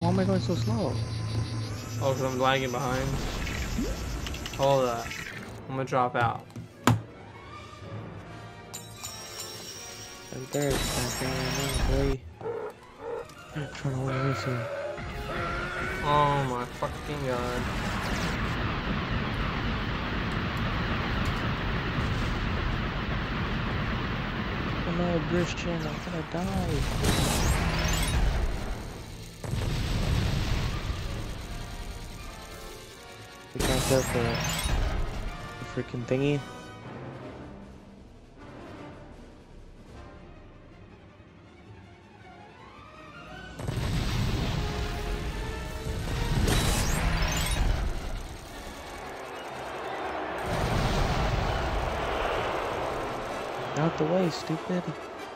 Why am I going so slow? Oh, because I'm lagging behind. Hold up. I'm gonna drop out. Right there, it's boy. Trying to win race here. Oh my fucking god. Oh no, Christian, I'm gonna die. We can't set the freaking thingy. Out the way, stupid.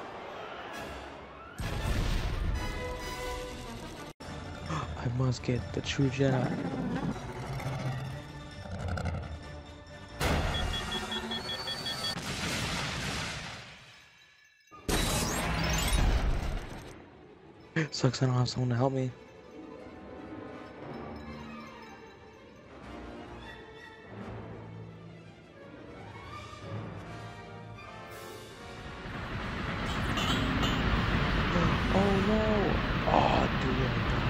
I must get the true Jedi. Sucks I don't have someone to help me. Oh no! Oh, dude, I died.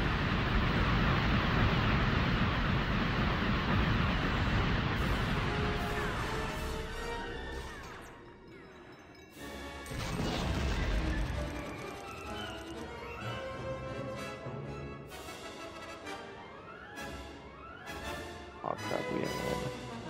Oh crap, we didn't win.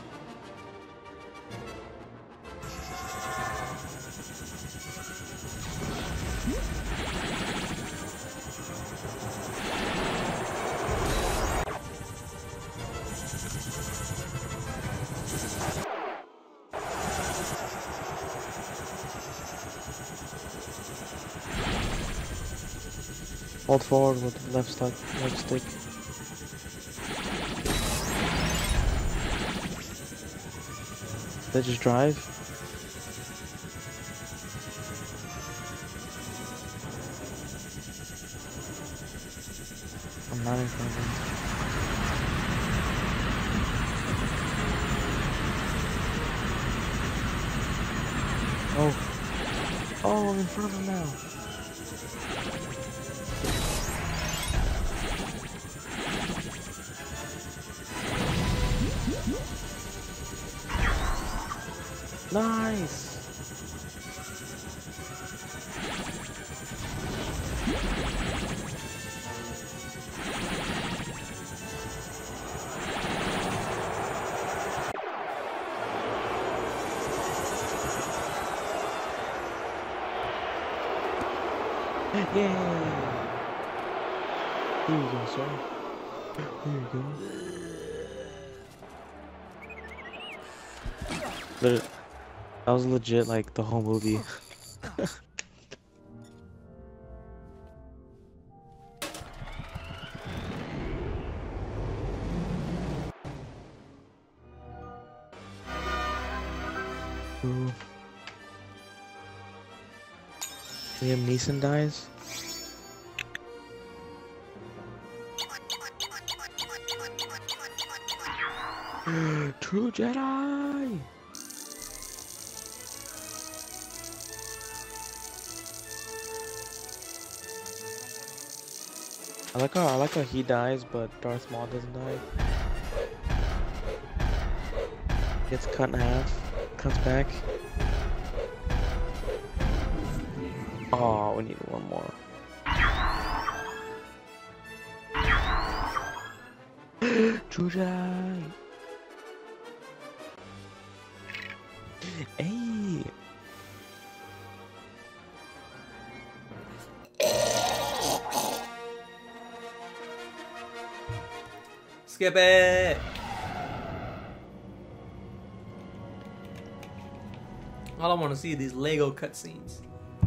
Hold forward with the left stick. They just drive. I'm not in front of them. Oh. Oh, I'm in front of them now. Nice. Yay! Here you go, sir. Here you go. That was legit like the whole movie. Ooh. Liam Neeson dies. True Jedi! I like how he dies, but Darth Maul doesn't die. Gets cut in half, comes back. Oh, we need one more. True Jedi! Hey! Skip it! All I want to see are these Lego cutscenes.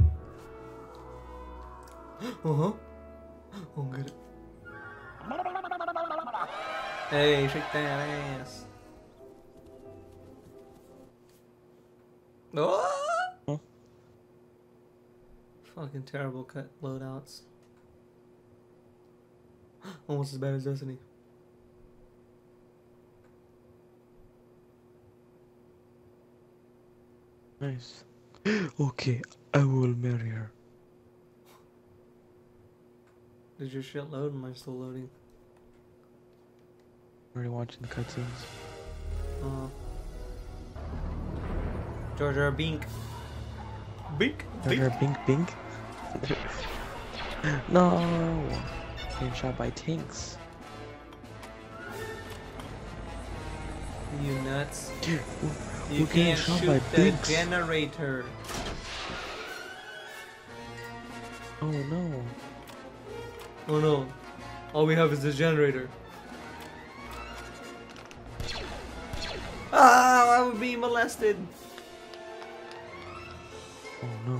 Uh-huh. Oh, good. Hey, shake that ass. Oh! Huh? Fucking terrible cut loadouts. Almost as bad as Destiny. Nice. Okay, I will marry her. Did your shit load? Am I still loading? Already watching the cutscenes. Jar Jar Bink. Bink. Jar Jar Bink Bink. No. Getting shot by tanks. You nuts. Dude, You we're getting can't shot shoot by the binks. generator. Oh no. Oh no. All we have is the generator. Ah, I would be molested. Oh no.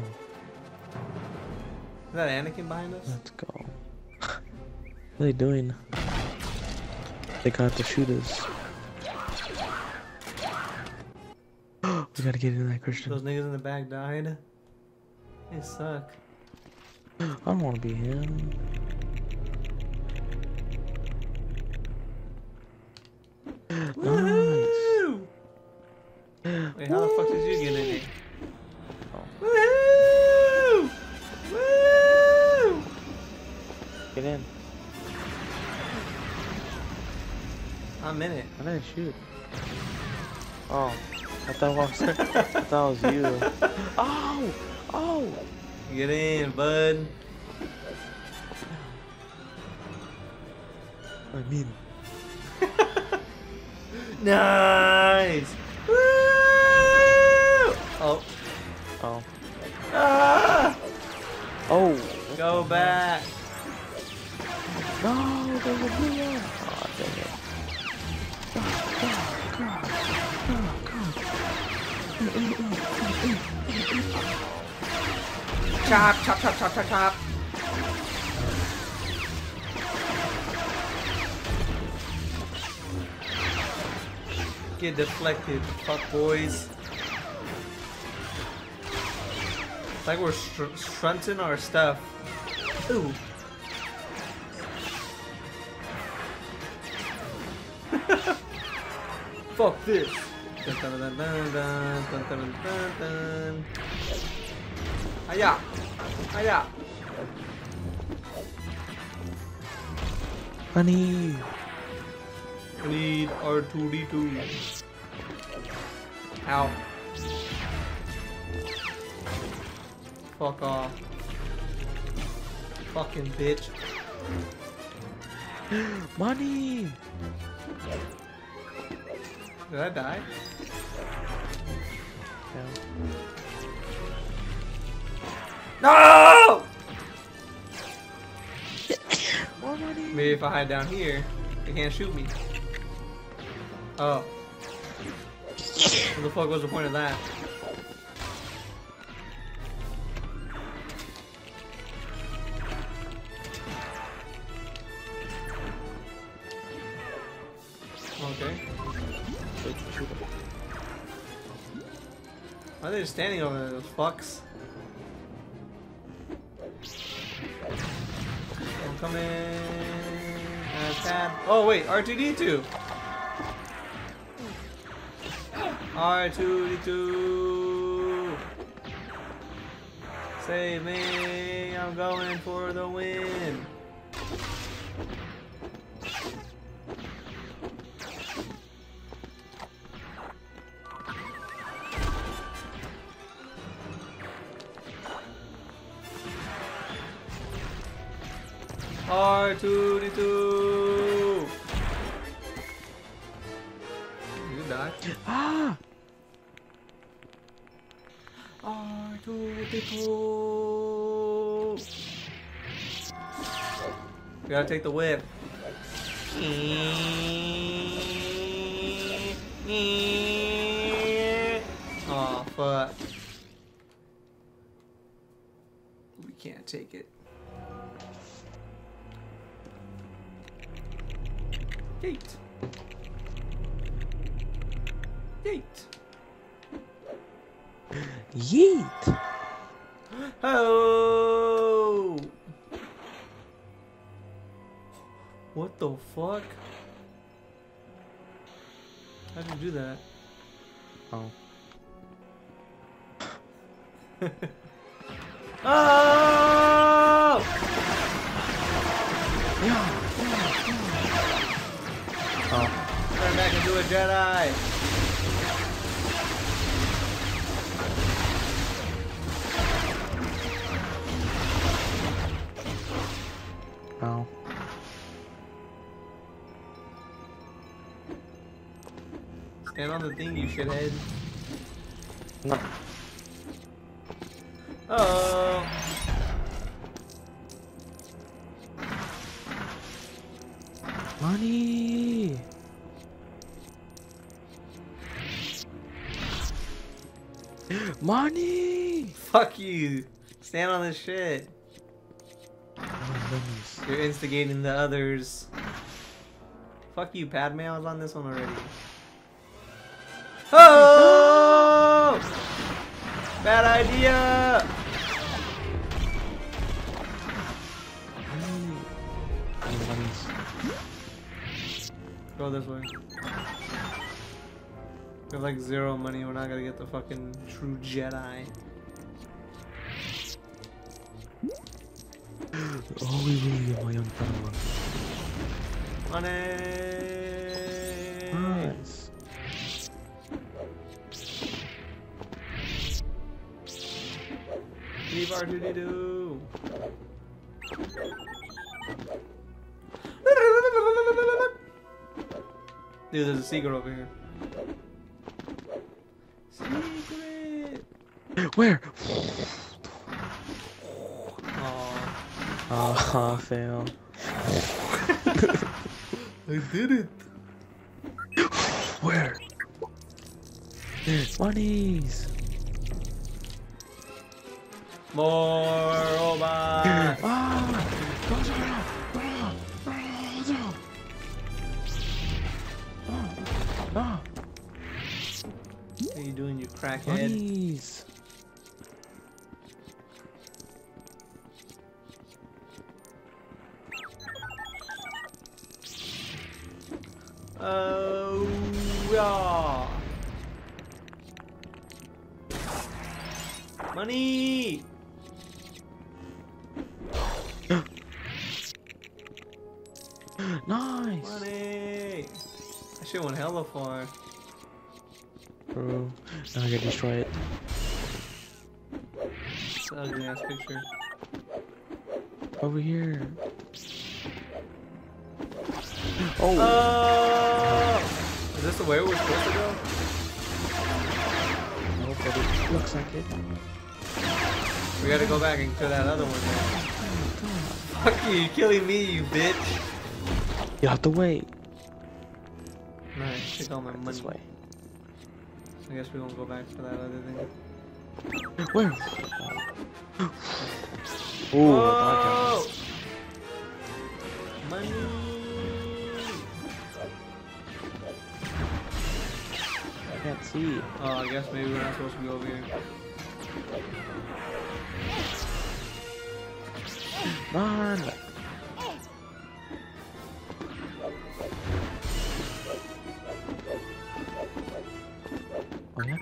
Is that Anakin behind us? Let's go. What are they doing? They got to shoot us. We gotta get in that Christian. Those niggas in the back died. They suck. I don't wanna be him. Nice. Woohoo! Wait, how the fuck did you get in there? Oh. Woohoo! Woo! Get in. I'm in it. Why did I shoot? Oh. I thought it was you. Oh! Oh! Get in, bud. I mean. Nice! Woo! Oh. Oh. Ah! Oh! Go back. No! There's a blue one! Oh, dang it. Chop, chop, chop, chop, chop, chop. Get deflected, fuck boys. It's like we're strunting our stuff. Ooh. Fuck this. Dun, dun, dun, dun, dun, dun, dun, dun, dun. Hiya. Hiya. Honey! I need R2D2. Ow. Fuck off. Fucking bitch. Money! Did I die? Yeah. No! More money! Maybe if I hide down here, they can't shoot me. Oh. What the fuck was the point of that? Okay. Why are they just standing over there, those fucks? I'm coming. Tab. Oh wait, R2D2. R2D2. Save me! I'm going for the win. R2D2. You die. Ah! R2D2. We gotta take the whip. Oh fuck. We can't take it. Gate. Gate. Yeet! Oh! What the fuck? How'd you do that? Oh. Oh! Oh. Turn back into a Jedi. Oh. Stand on the thing, you shithead. No. Oh. Money. Money. Fuck you. Stand on this shit. Oh, goodness. You're instigating the others. Fuck you, Padme. I was on this one already. Oh! Bad idea! Go this way. We have like 0 money. We're not gonna get the fucking true Jedi. Oh, we really get my young power. Money! Nice. Leave R2D2. Dude, there's a secret over here. Secret! Where? Aww. Ah, fail. I did it! Where? Monies. More robots! Ah! Ah! What are you doing, you crackhead? Monies. Oh, yeah. Money! Nice. Money! That shit went hella far. Bro, now I gotta destroy it. It's an ugly ass picture. Over here. Oh! Is this the way we're supposed to go? No, but it looks like it. We gotta go back and kill that other one then. Fuck you, you're killing me, you bitch! You have to wait. Nice, take all my money. This way. I guess we won't go back for that other thing. Where? Ooh, Oh! Money! I can't see. Oh, I guess maybe we're not supposed to be over here. Run! Oh yeah?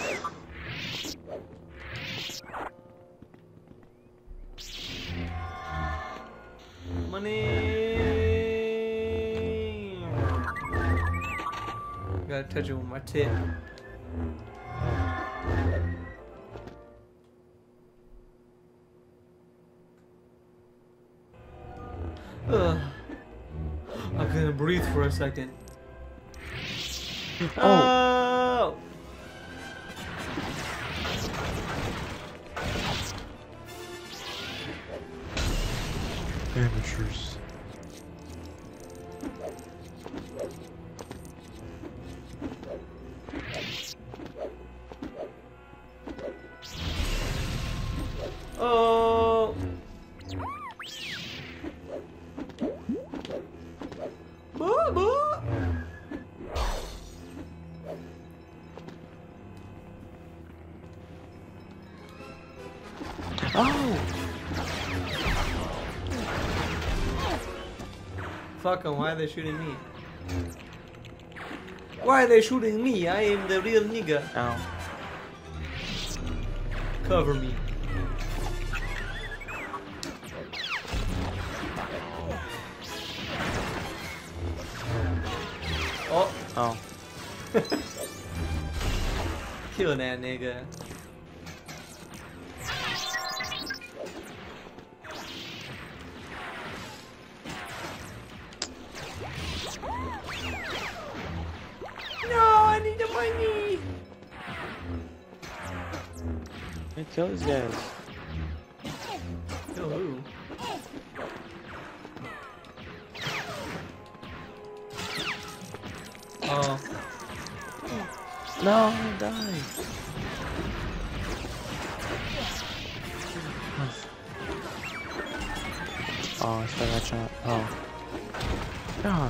Money! Gotta touch it with my tip. Ugh. I couldn't breathe for a second. Oh! Amateurs. Oh! Boo boo! Oh! Fuck them. Why are they shooting me? Why are they shooting me? I am the real nigga. Ow. Cover me. Oh. Oh. Kill that nigga. No, I need the money. Hey, kill these guys. Kill who? Oh. No, die. Oh, I still got shot. Oh. God.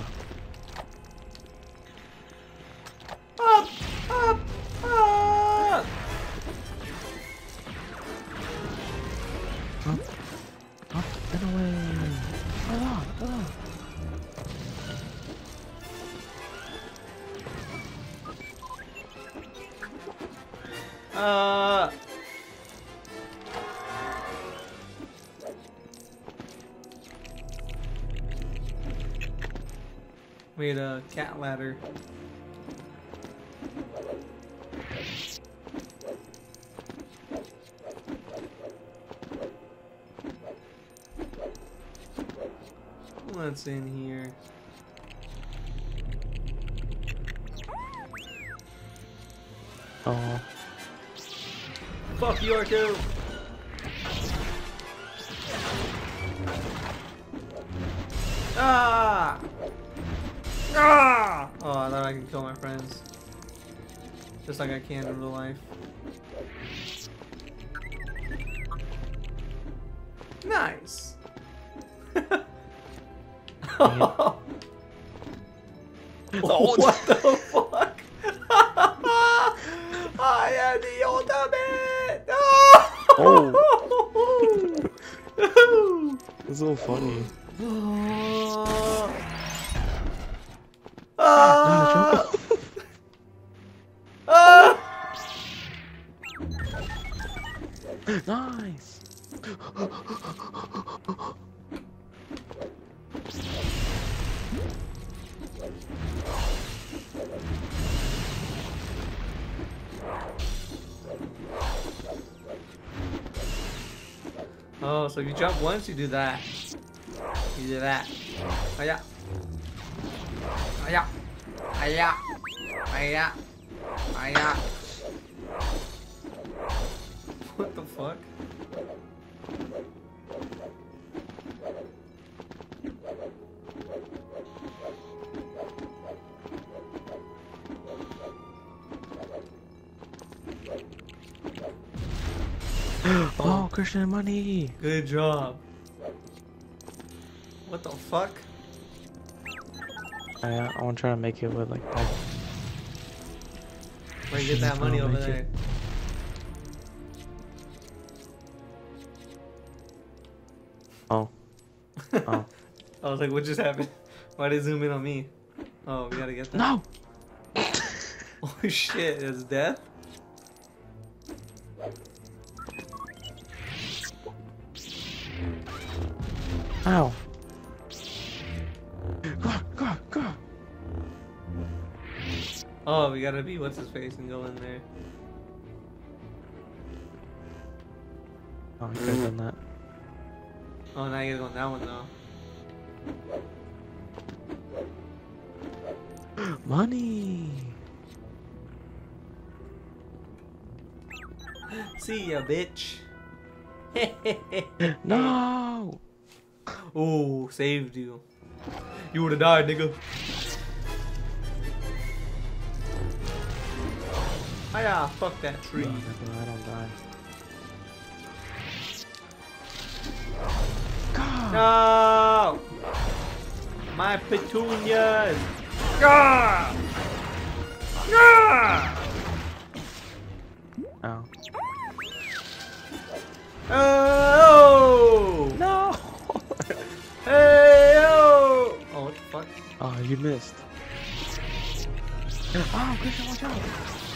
Up! Up! Up! Up. Up and away. Ah, ah. Made a cat ladder. What's in here? Oh. Fuck you, R2! Ah! Ah! Oh, I thought I could kill my friends. Just like I can in real life. Nice! Oh, what the fuck? I am the ultimate! Oh! It's so funny. Nice! Oh, so if you jump once, you do that. You do that. Aya. Aya. Aya. Aya. Aya. What the fuck? Oh, Christian money! Good job. What the fuck? I want to try to make it with like that. Where you get that money over there? Oh. Oh. I was like, what just happened? Why did it zoom in on me? Oh, we gotta get that. No! Oh shit, it's death? Ow. Go, go. Oh, we gotta be what's his face and go in there. Oh, I could have done that. Oh, now you gotta go on that one though. Money! See ya, bitch. No! Oh, saved you. You would've died, nigga. Oh yeah, fuck that tree. No, I don't die. God! No! My petunias! Gah! Gah! Ow. Oh! No! Hey! Oh! Oh, what the Oh, you missed. Oh, Christian, watch out!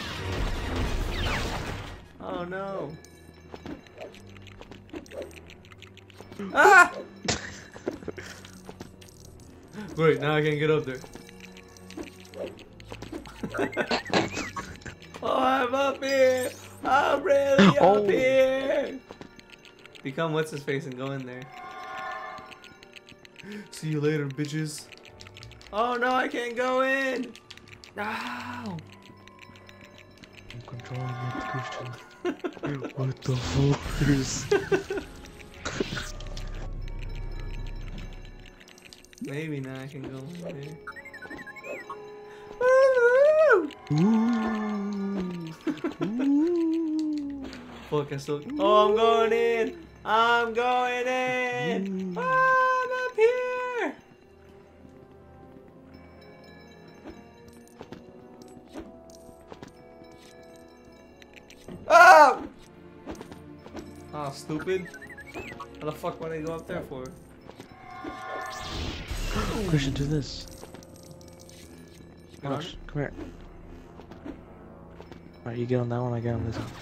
Oh no. Ah! Wait, now I can't get up there. Oh, I'm up here! I'm really up here! Become what's his face and go in there. See you later, bitches. Oh no, I can't go in! No! I'm controlling it, Christian. What the fuck is... Maybe now I can go in there. Ooh. Ooh. Fuck, I still. Oh, I'm going in! I'm going in! I'm up here! Oh! Oh, stupid. How the fuck would I go up there for? Christian, do this. Come on. Watch, come here. Alright, you get on that one, I get on this one.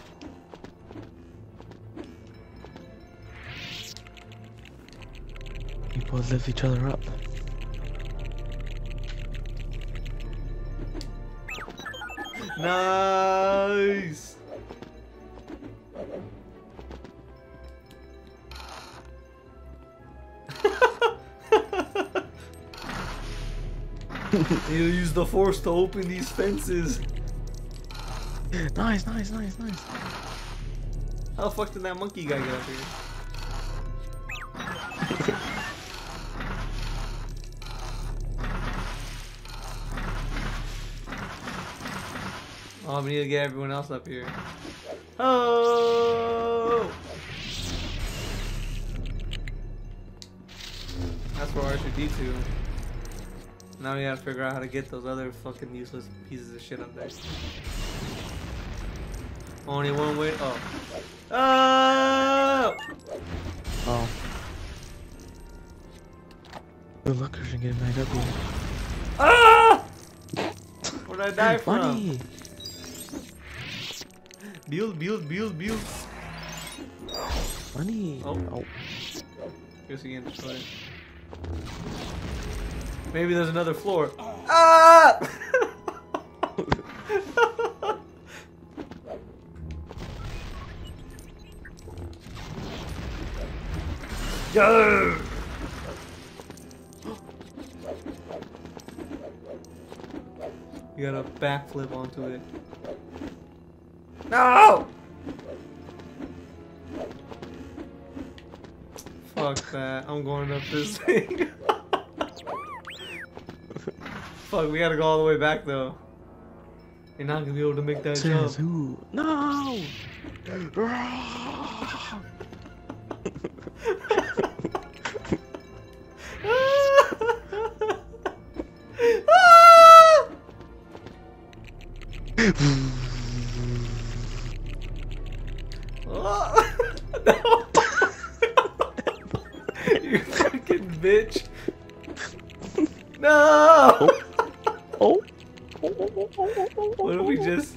You both lift each other up. Nice! You use the force to open these fences. Nice, nice, nice, nice. How the fuck did that monkey guy get up here? Oh, we need to get everyone else up here. Oh! That's for R2-D2. Now we gotta figure out how to get those other fucking useless pieces of shit up there. Only one way. Oh. Oh! Oh. Good luck, Christian, getting back up here. Ah! Where'd I die from? Funny! Build. Funny! Oh. Oh. Guess you can't destroy it. Maybe there's another floor. Ah! Go! You gotta backflip onto it. No! Fuck that. I'm going up this thing. Fuck, we gotta go all the way back though. You're not gonna be able to make that Says jump. who? No! No. You fucking bitch. No! Oh! What if we just...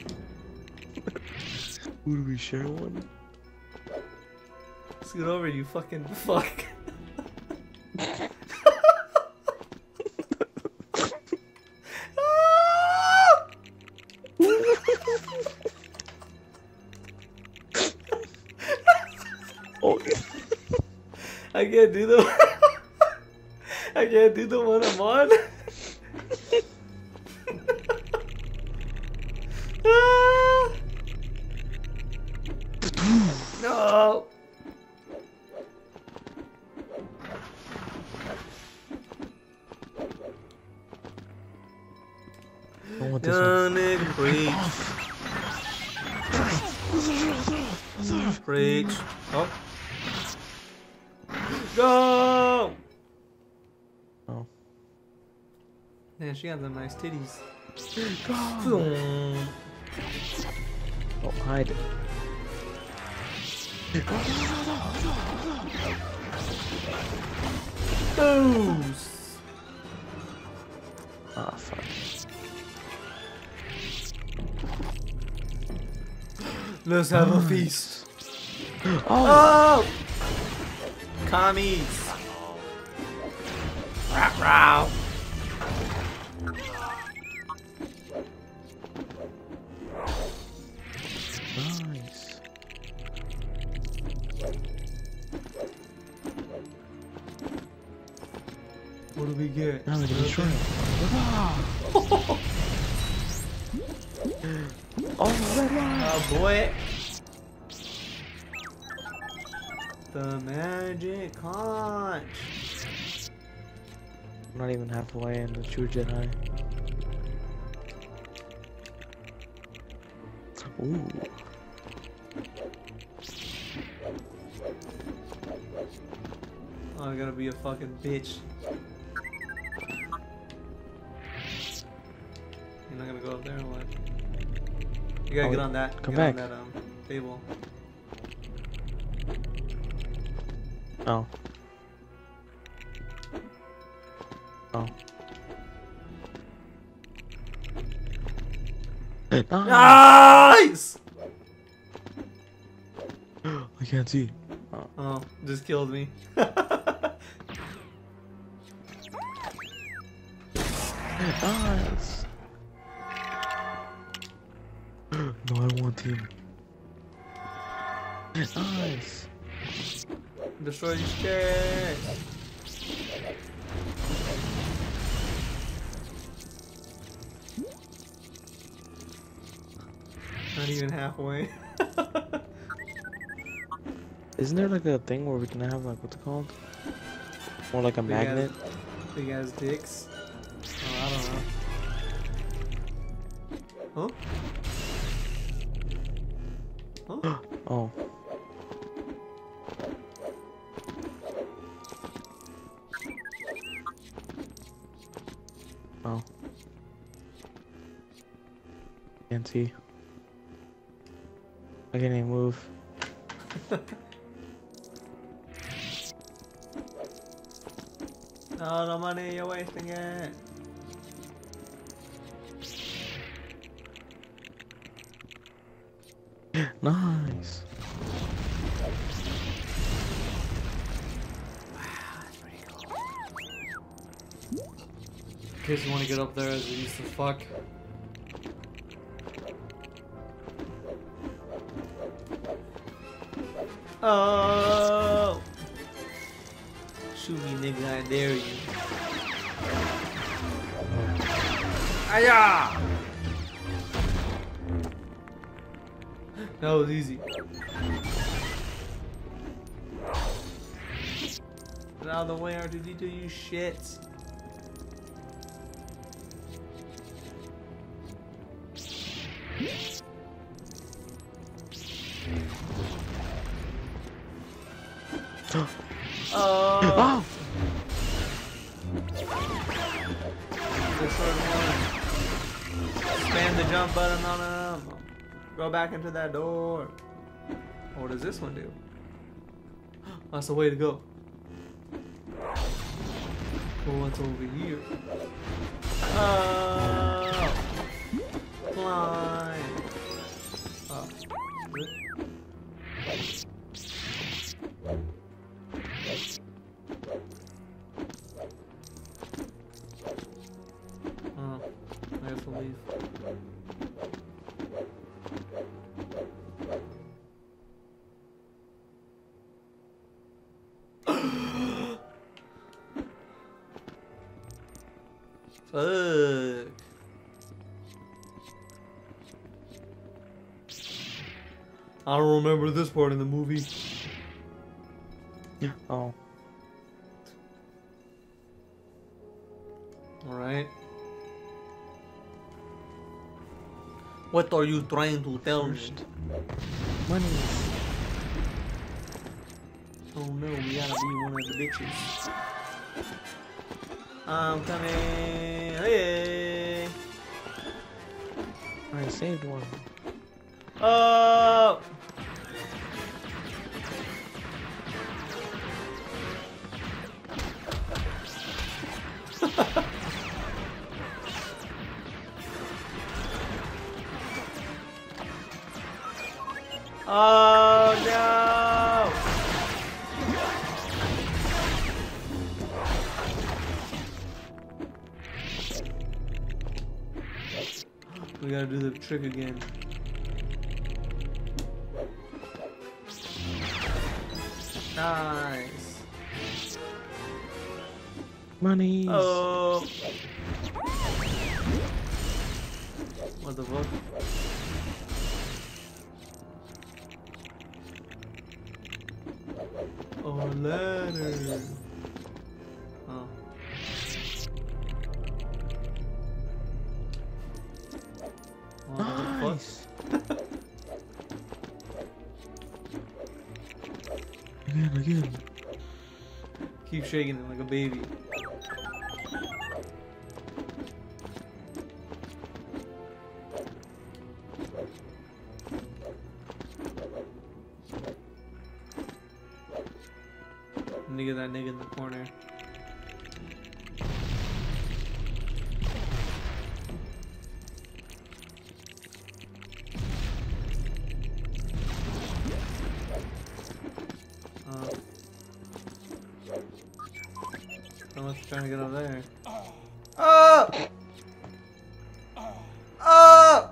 Who do we share one? Scoot over, you fucking fuck. Oh. I can't do the I can't do the one I'm on. No. I want this Young one. nigga, preach. Preach. Oh. Go! Oh. Man, she got them nice titties. Go! Oh, hide. Boost! Ah, fuck. Let's have a feast. Oh! Oh! Commies. Rap row. Nice. What do we get? Now we can destroy it. Oh, red line! Oh boy. The magic conch. I'm not even halfway in the True Jedi. Ooh. Oh, I gotta be a fucking bitch. You're not gonna go up there or what? You gotta Oh, get on that. come get back. on that table. Oh. Oh. Nice! I can't see. Oh. Oh, just killed me. Nice. No, I want him. Nice. Destroy these chairs. Not even halfway. Isn't there like a thing where we can have like what's it called? Or like a magnet? Big ass dicks. Oh, I don't know. Huh? Huh? Oh. Oh. Can't see. I can't even move. No, no money, you're wasting it. Nice. In case you want to get up there as it used to fuck. Oh! Shoot me, nigga, I dare you. Aya! That was easy. Get out of the way, R2D2, you shit. Oh! Oh! Just sort of spam the jump button on him. Go back into that door. Oh, what does this one do? That's the way to go. Well, what's over here? Oh! Climb! Oh. Oh, I have to leave. Fuck. I don't remember this part in the movie. Oh. Alright. What are you trying to tell me? First. Money. Oh no, we gotta be one of the bitches. I'm coming. Hey. I saved one. Oh. Oh no! We gotta do the trick again. Nice. Money. Oh. What the fuck? Oh, ladder. Oh. Nice. Again. Keep shaking it like a baby. Nigga, that nigga in the corner. Someone's trying to get up there. Oh! Oh!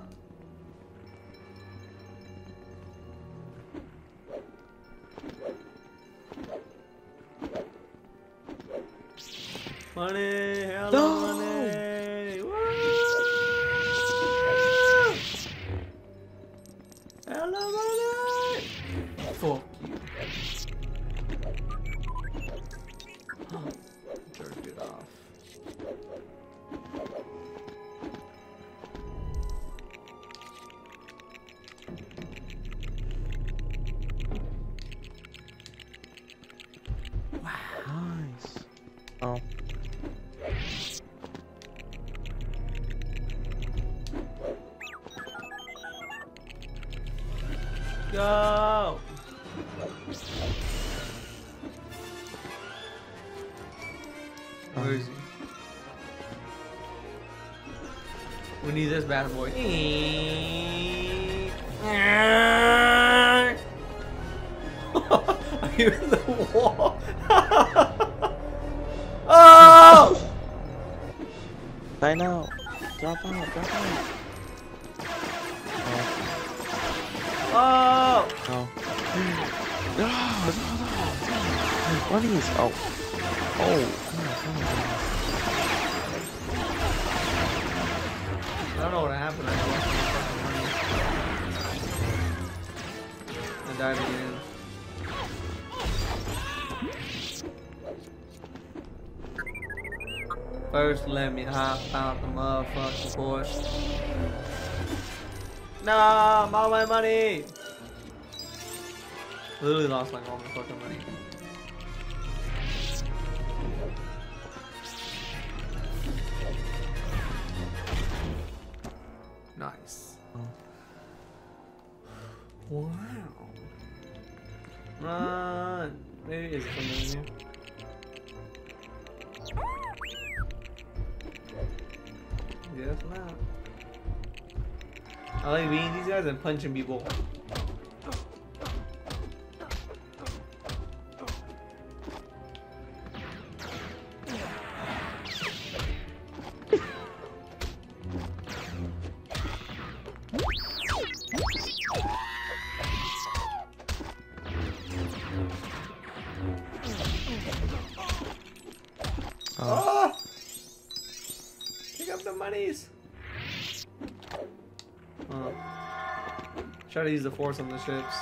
Money! Hell no money! Woo! Hell no money! Fuck you. Jerk it off. Nice. Oh. Go! Where is he? We need this bad boy. Are you in the wall? Oh! Die now. Drop out. Oh! Oh. No. Bunnies. Oh. Come on. I don't know what happened. I lost my fucking money. I died again. First, let me hop out the motherfucking Porsche. No, I'm all my money. Literally lost like all my fucking money. Nice. Wow. Run. Maybe is something in here. Guess not. I like beating these guys and punching people. Oh! Pick up the monies! Oh. Try to use the force on the ships.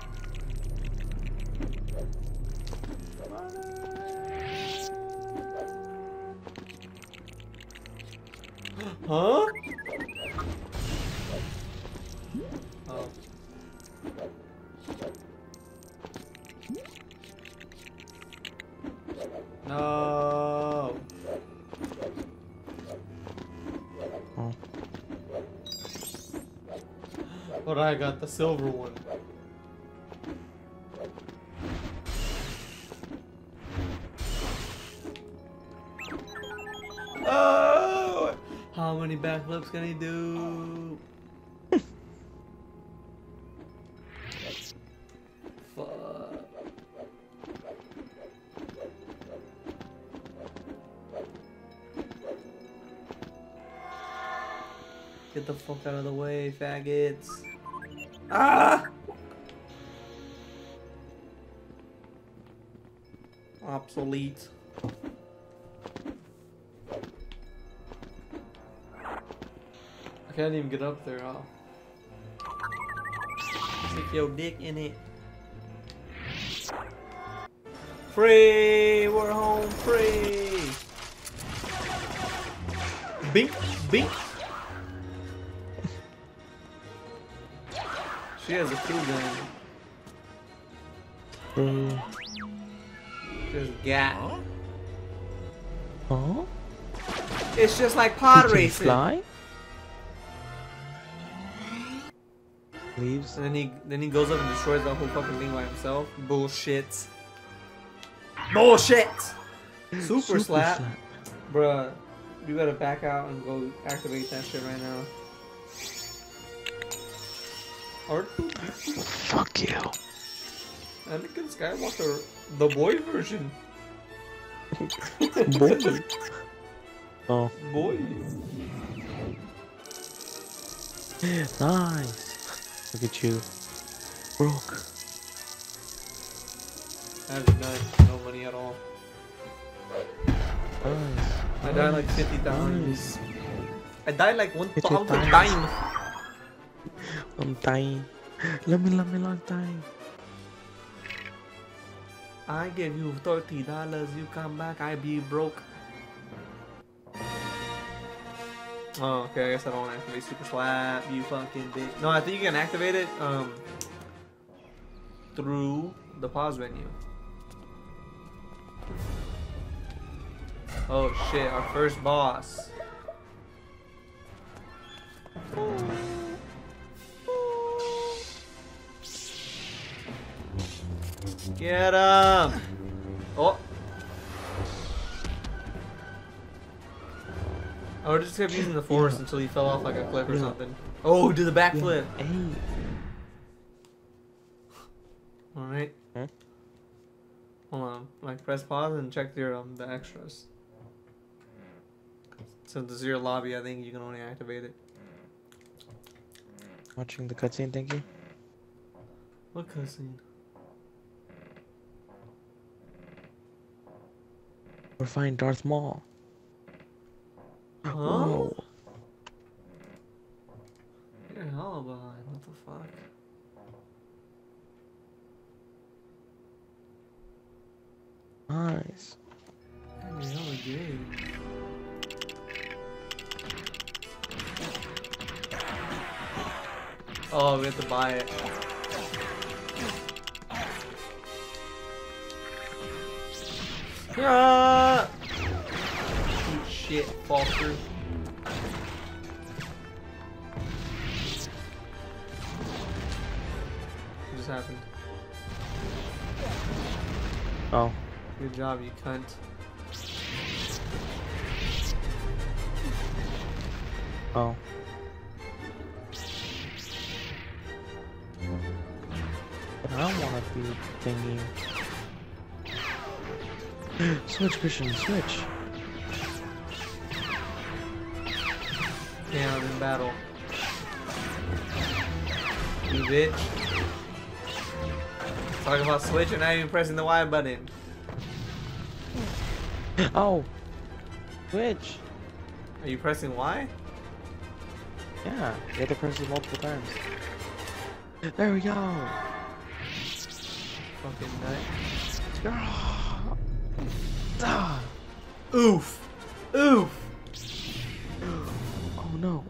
Huh? Oh. No. Oh. But I got the silver one. Oh! How many backflips can he do? Get the fuck out of the way, faggots. Ah! Obsolete. I can't even get up there, huh? Stick your dick in it. Free! We're home free! Bink! Bink! She has a two gun. Just gat. Huh? It's just like pod He can racing. fly? Leaves. And then he goes up and destroys the whole fucking thing by himself. Bullshit. Bullshit! Super slap. Bruh, you gotta back out and go activate that shit right now. Fuck you. Anakin Skywalker, the boy version. Boy. Oh. Boy. Nice. Look at you. Broke. That's none. No money at all. Nice. I died like 50 times. Nice. I died like 1,000 times. times. I'm dying. Let me long time. I give you $30, you come back, I be broke. Oh, okay, I guess I don't want to activate Super Slap, you fucking bitch. No, I think you can activate it, through the pause menu. Oh shit, our first boss. Get him! Oh! Oh, just kept using the force until he fell off like a cliff or something. Oh, do the backflip! Hey. Alright. Huh? Hold on. Like, press pause and check your, the extras. Since this is your lobby, I think you can only activate it. Watching the cutscene, thank you. What cutscene? We're finding Darth Maul. Huh? Whoa. You're hella behind. What the fuck? Nice. You're hella gay. Oh, we have to buy it. Ah! Eat shit, fall through. What just happened? Oh. Good job, you cunt. Oh. But I don't want to be thinking. Switch, Christian, switch. Yeah, I'm in battle. You bitch. Talking about switch and not even pressing the Y button. Oh. Switch. Are you pressing Y? Yeah. You have to press it multiple times. There we go. Fucking nut. Ah. Oof. Oof. Oh no.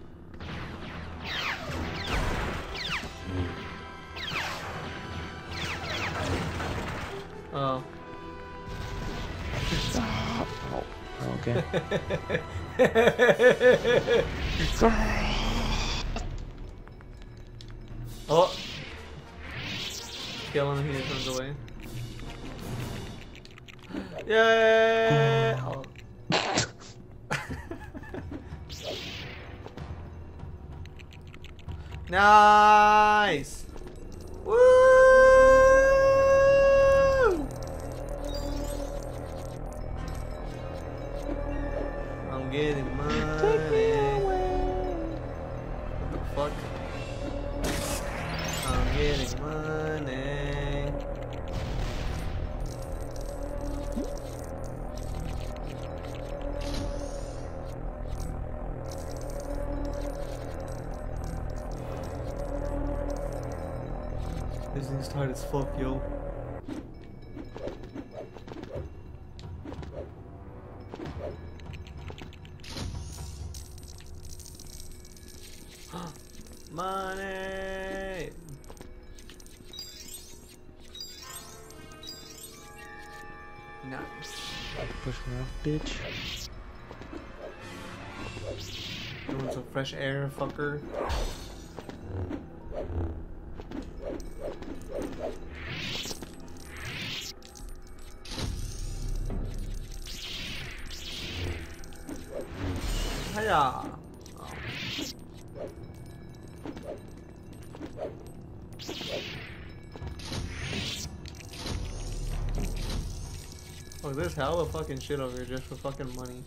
Oh. Oh. Okay. Oh. Kill him, he turns away. Yeah. Oh. Nice. Woo! I'm getting money. fuck? I'm getting money. This thing's tight as fuck, yo. Money! Nice. Push me off, bitch. You want some fresh air, fucker? Hiya! Look, there's hella fucking shit over here just for fucking money.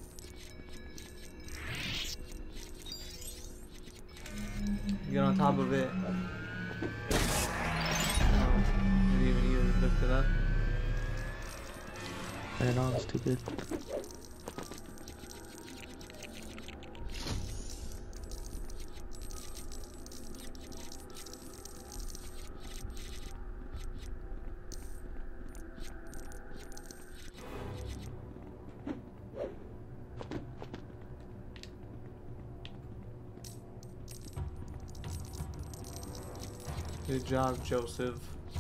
Get on top of it. Oh, didn't even use it, lift it up. I know, it's too good. Good job, Joseph.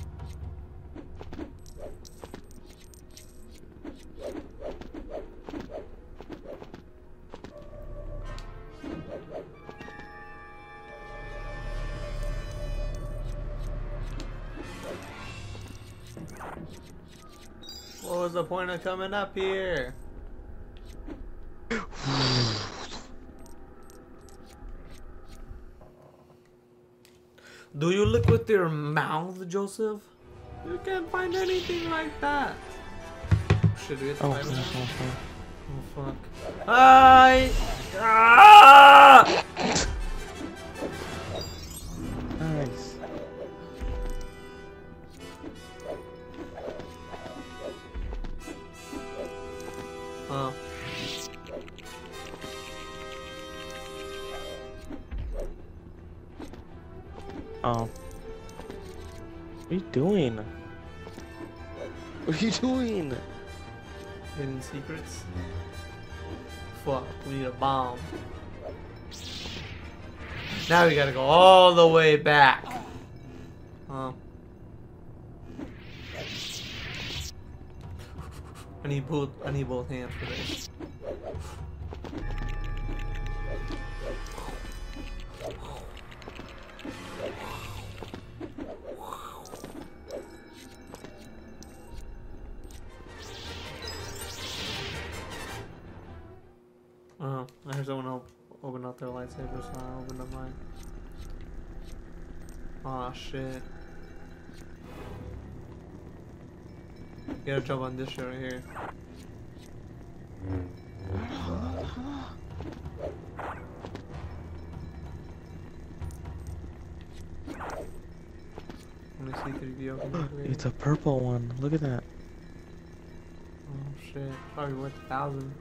What was the point of coming up here? Do you look with your mouth, Joseph? You can't find anything like that. Should we get the Oh, item? oh, Oh fuck. Ah! nice. Oh. What are you doing? What are you doing? Hidden secrets? Fuck, we need a bomb. Now we gotta go all the way back. Oh. I need both hands for this. I heard someone open up their lightsabers, so I opened up mine. Aw, shit. You gotta jump on this shit right here. Let me see, 3D open. It's a purple one. Look at that. Oh shit, probably worth 1,000.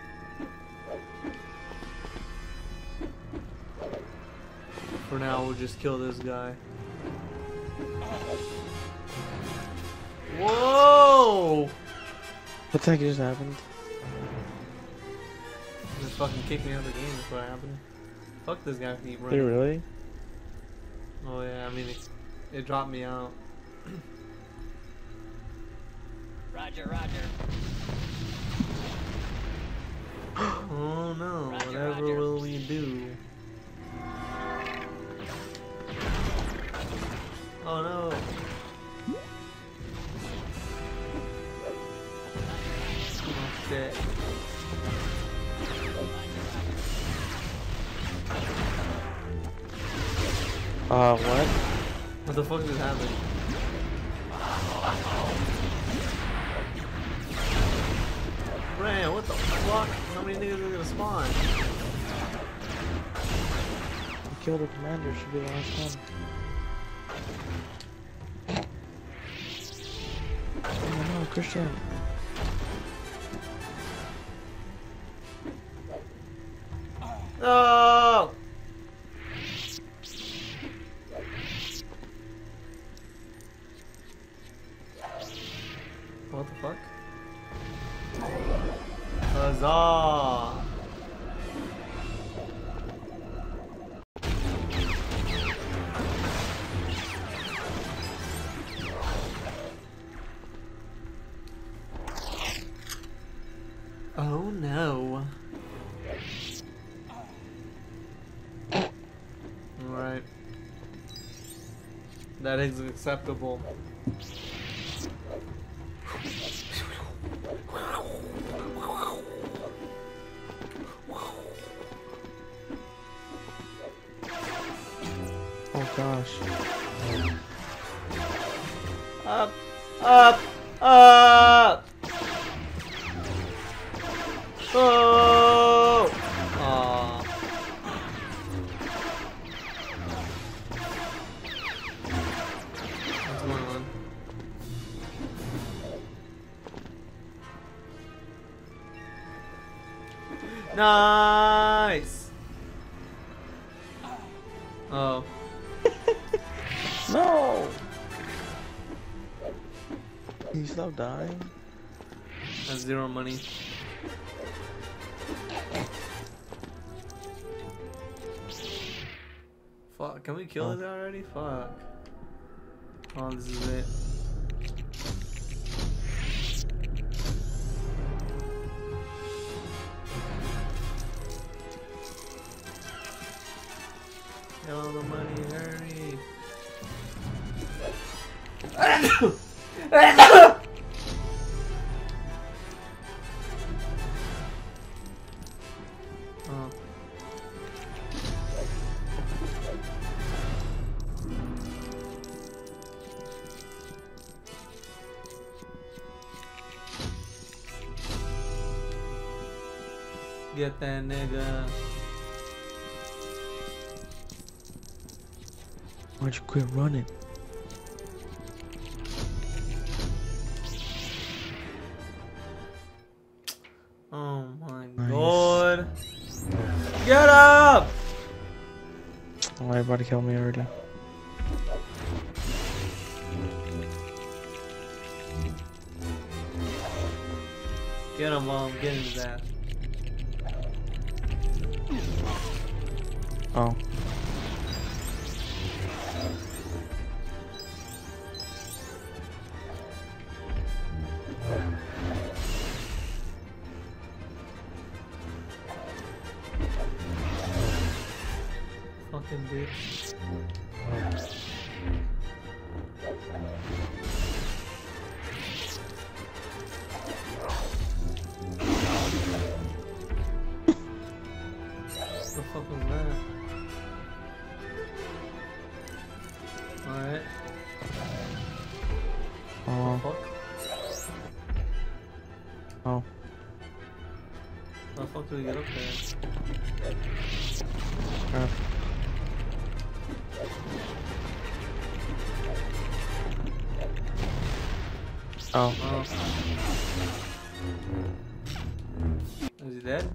For now, we'll just kill this guy. Whoa! What the heck just happened? Just fucking kicked me out of the game, that's what happened. Fuck this guy, keep Did it running. really? Oh yeah, I mean, it dropped me out. Roger, roger. Oh no, Roger, whatever roger. will we do? Oh no. Oh shit. What? What the fuck just happened? Man, what the fuck? How many niggas are gonna spawn? kill the commander should be the last one. Oh no, Christian. No! What the fuck? Huzzah! Oh no. Alright. That is acceptable. Oh gosh. Up, up, up! Oh! Aw. What's going on? Nice! Oh. No! Can you stop dying? That's 0 money. Fuck, can we kill this already? Fuck. Oh, this is it. Get all the money, hurry. Oh. Get that nigga. Why'd you quit running? Oh my Nice. god. Get up! Oh, everybody killed me already. Get him, Mom. Get his ass. Oh. Fucking bitch. What the fuck was that? Alright. Oh. Fuck. Oh. How the fuck do we get up there? Crap. Oh. Oh. Is he dead?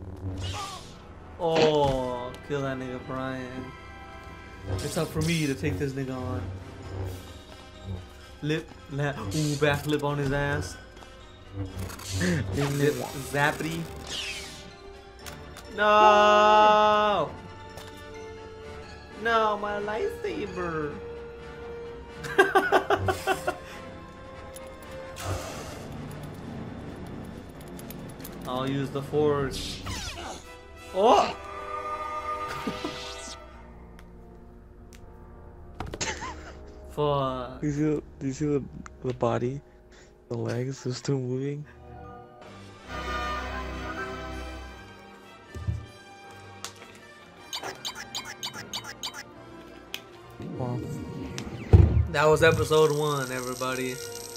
Oh, kill that nigga Brian. It's up for me to take this nigga on. Lip, lap, ooh, backflip on his ass. Lip, zappity. No! No, my lightsaber. I'll use the force. Oh! Fuck. Do you see the body? The legs are still moving? Wow. That was episode 1, everybody.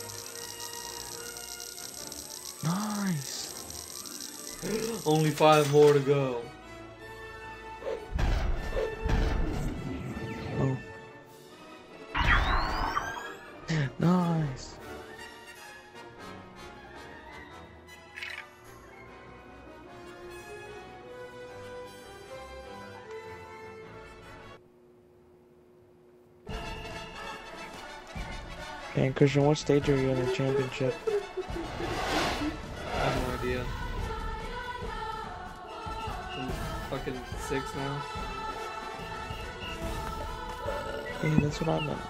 Nice! Only 5 more to go. And Christian, what stage are you in the championship? I have no idea. I'm fucking 6 now. Yeah, that's what I meant.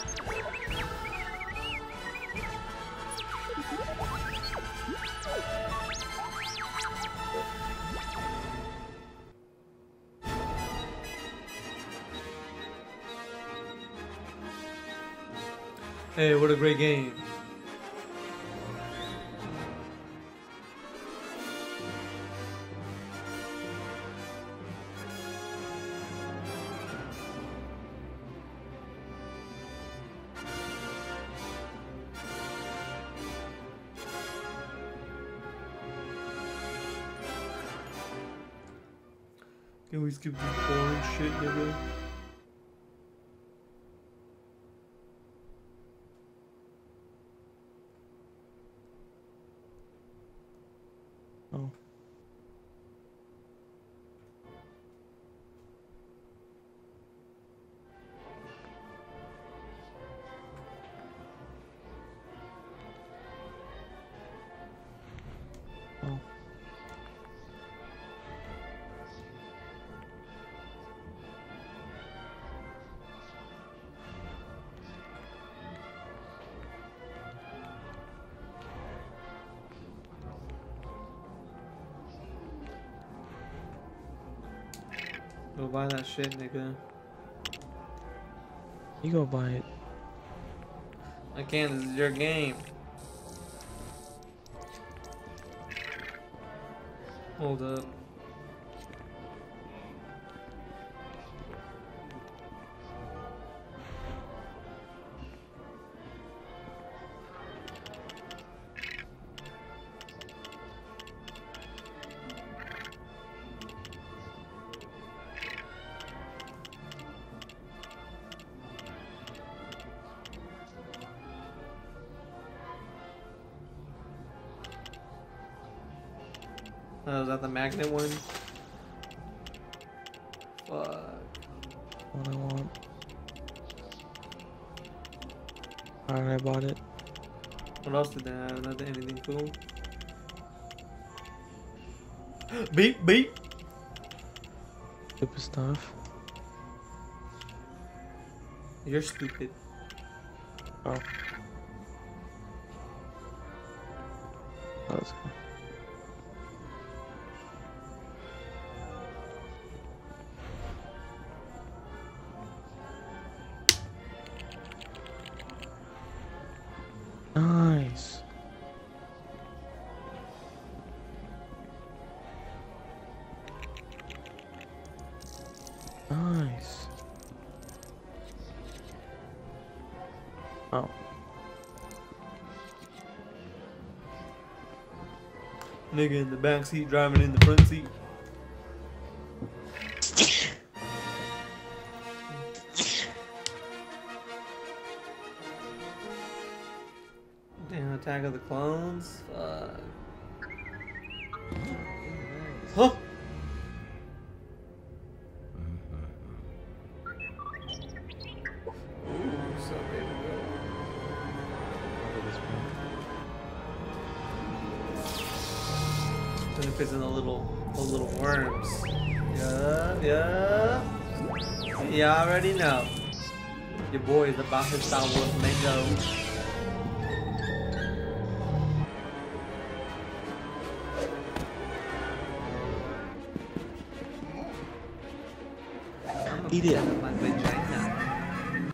Hey, what a great game. Can we skip this boring shit, nigga? Oh. Oh. Go buy that shit, nigga. You go buy it. I can't, this is your game. Hold up. Is that the magnet one? Fuck. What I want. Alright, I bought it. What else did they have? Not anything cool? Beep, beep! Stupid stuff. You're stupid. Oh. Let's go. Nice. Nice. Oh. Nigga in the back seat driving in the front seat. Damn, Attack of the Clones? Fuck. Huh? So baby girl. Then it fits in the little worms. Yeah. You already know. Your boy is about his Star Wars mango. Eat it. My vagina.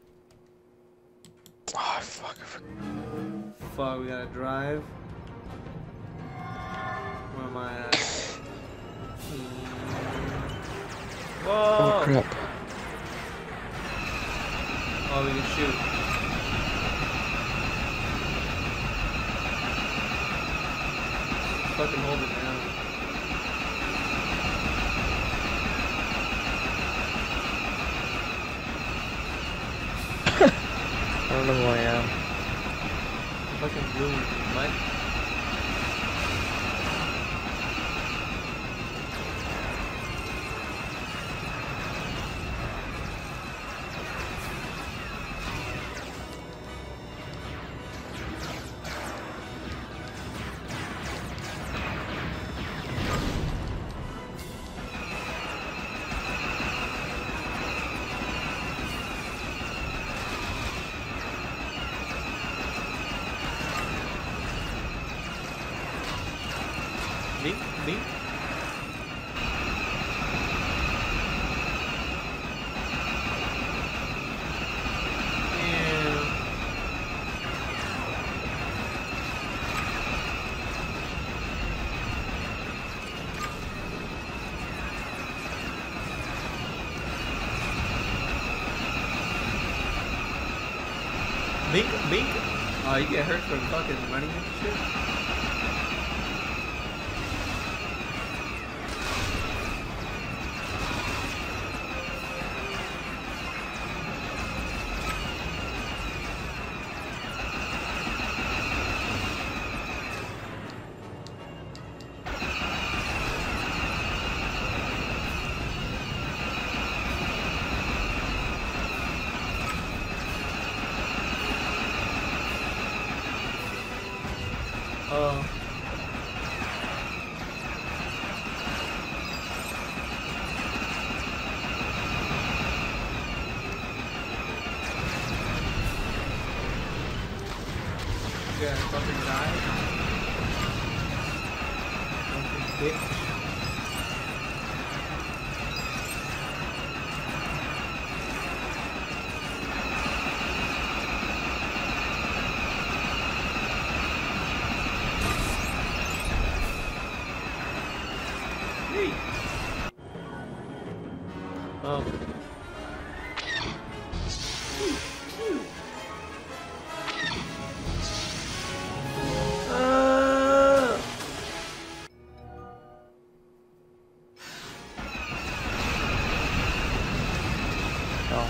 Oh, fuck. I forgot. Fuck, we gotta drive. Where am I at? Whoa! Oh, crap. Oh, we can shoot. Fucking hold it down. I don't know who I am. Fucking blue Mike. Bink, bink. Oh, you get hurt from fucking running into shit. Oh. Yeah, fucking die. Fucking bitch. Oh. Oh.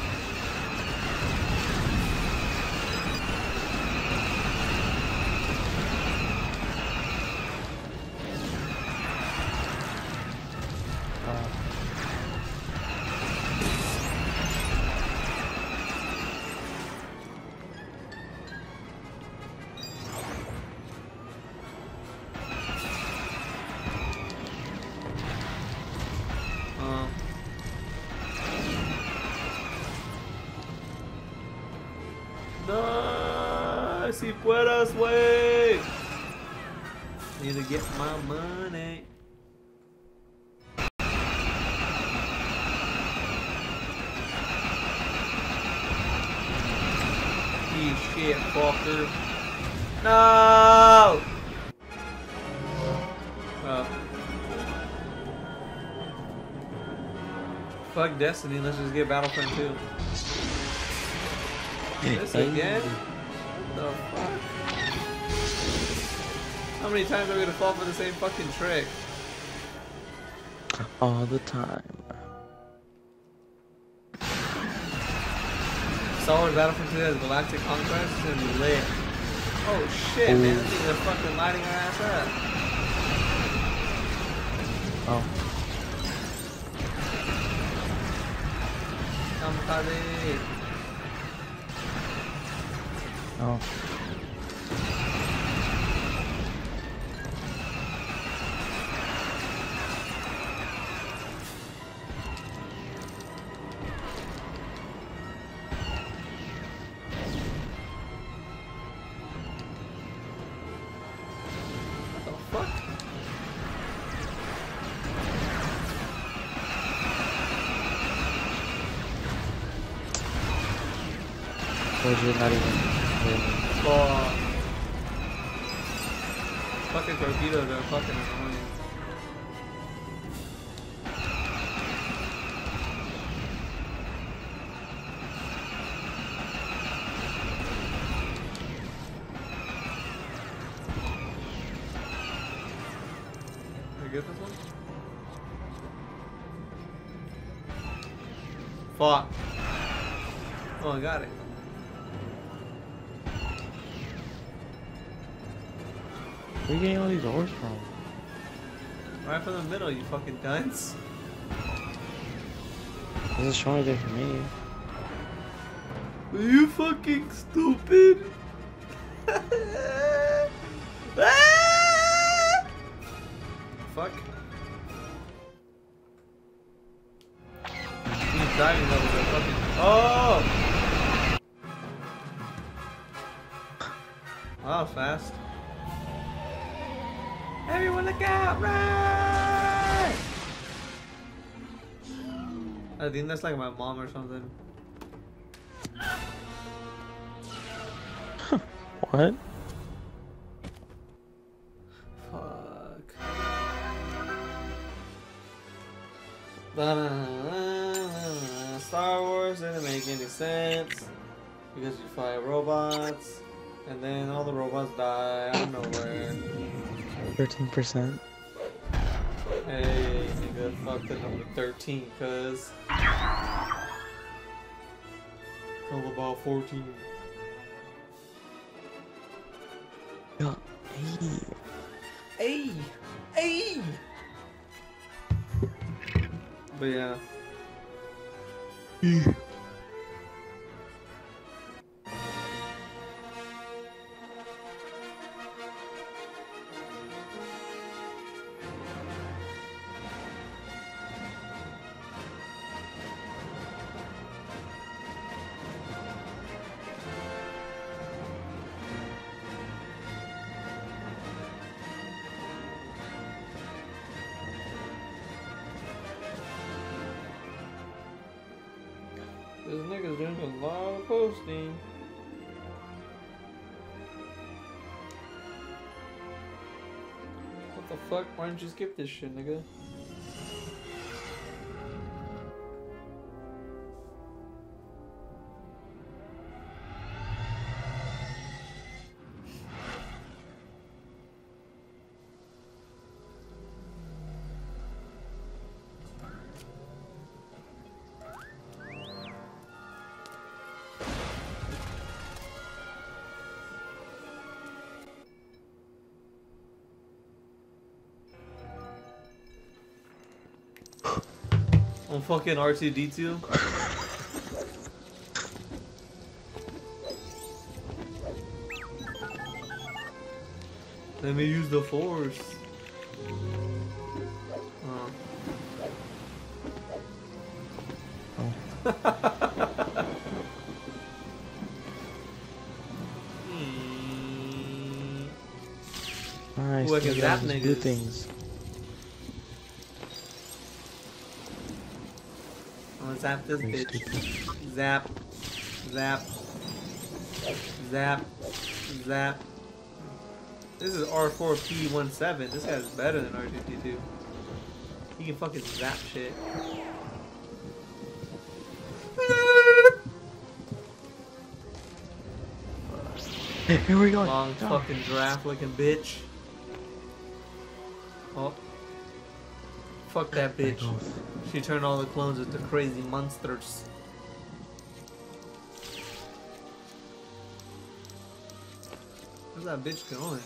No, si puedas, wey. Need to get my money. You shit fucker. No! Oh. Fuck Destiny, let's just get Battlefront 2. This again? What the fuck? How many times are we gonna fall for the same fucking trick? All the time. Star Wars Battlefront 2 has Galactic Conquest. It's gonna be lit. Oh shit, man, this thing is fucking lighting our ass up. Oh. Kamikaze. Oh. What the fuck? Was it not even? Oh. Fucking torpedoes are fucking annoying. Did I get this one? Fuck. Oh, I got it. Where are you getting all these ores from? Right from the middle, you fucking dunce. This is showing there for me. Are you fucking stupid? Fuck. These diving levels are fucking. Oh! Wow, that was fast. Everyone look out! Right! I think that's like my mom or something. What? Fuck. Star Wars didn't make any sense. Because you fight robots, and then all the robots die out of nowhere. 13%. Hey, nigga, fuck the number 13, cuz. It's all about 14. Yeah. Hey. Hey! Hey! But yeah. This nigga's doing a lot of posting. What the fuck? Why didn't you skip this shit, nigga? On fucking R2D2. Let me use the force. Nice. Ooh, I can look at zap all these blue niggas. things. I'm gonna zap this Very bitch. stupid. Zap. Zap. Zap. Zap. This is R4P17. This guy's better than R2D2. He can fucking zap shit. Hey, here we go. Long Oh. fucking giraffe looking bitch. Oh. Fuck that bitch. She turned all the clones into crazy monsters. Where's that bitch going?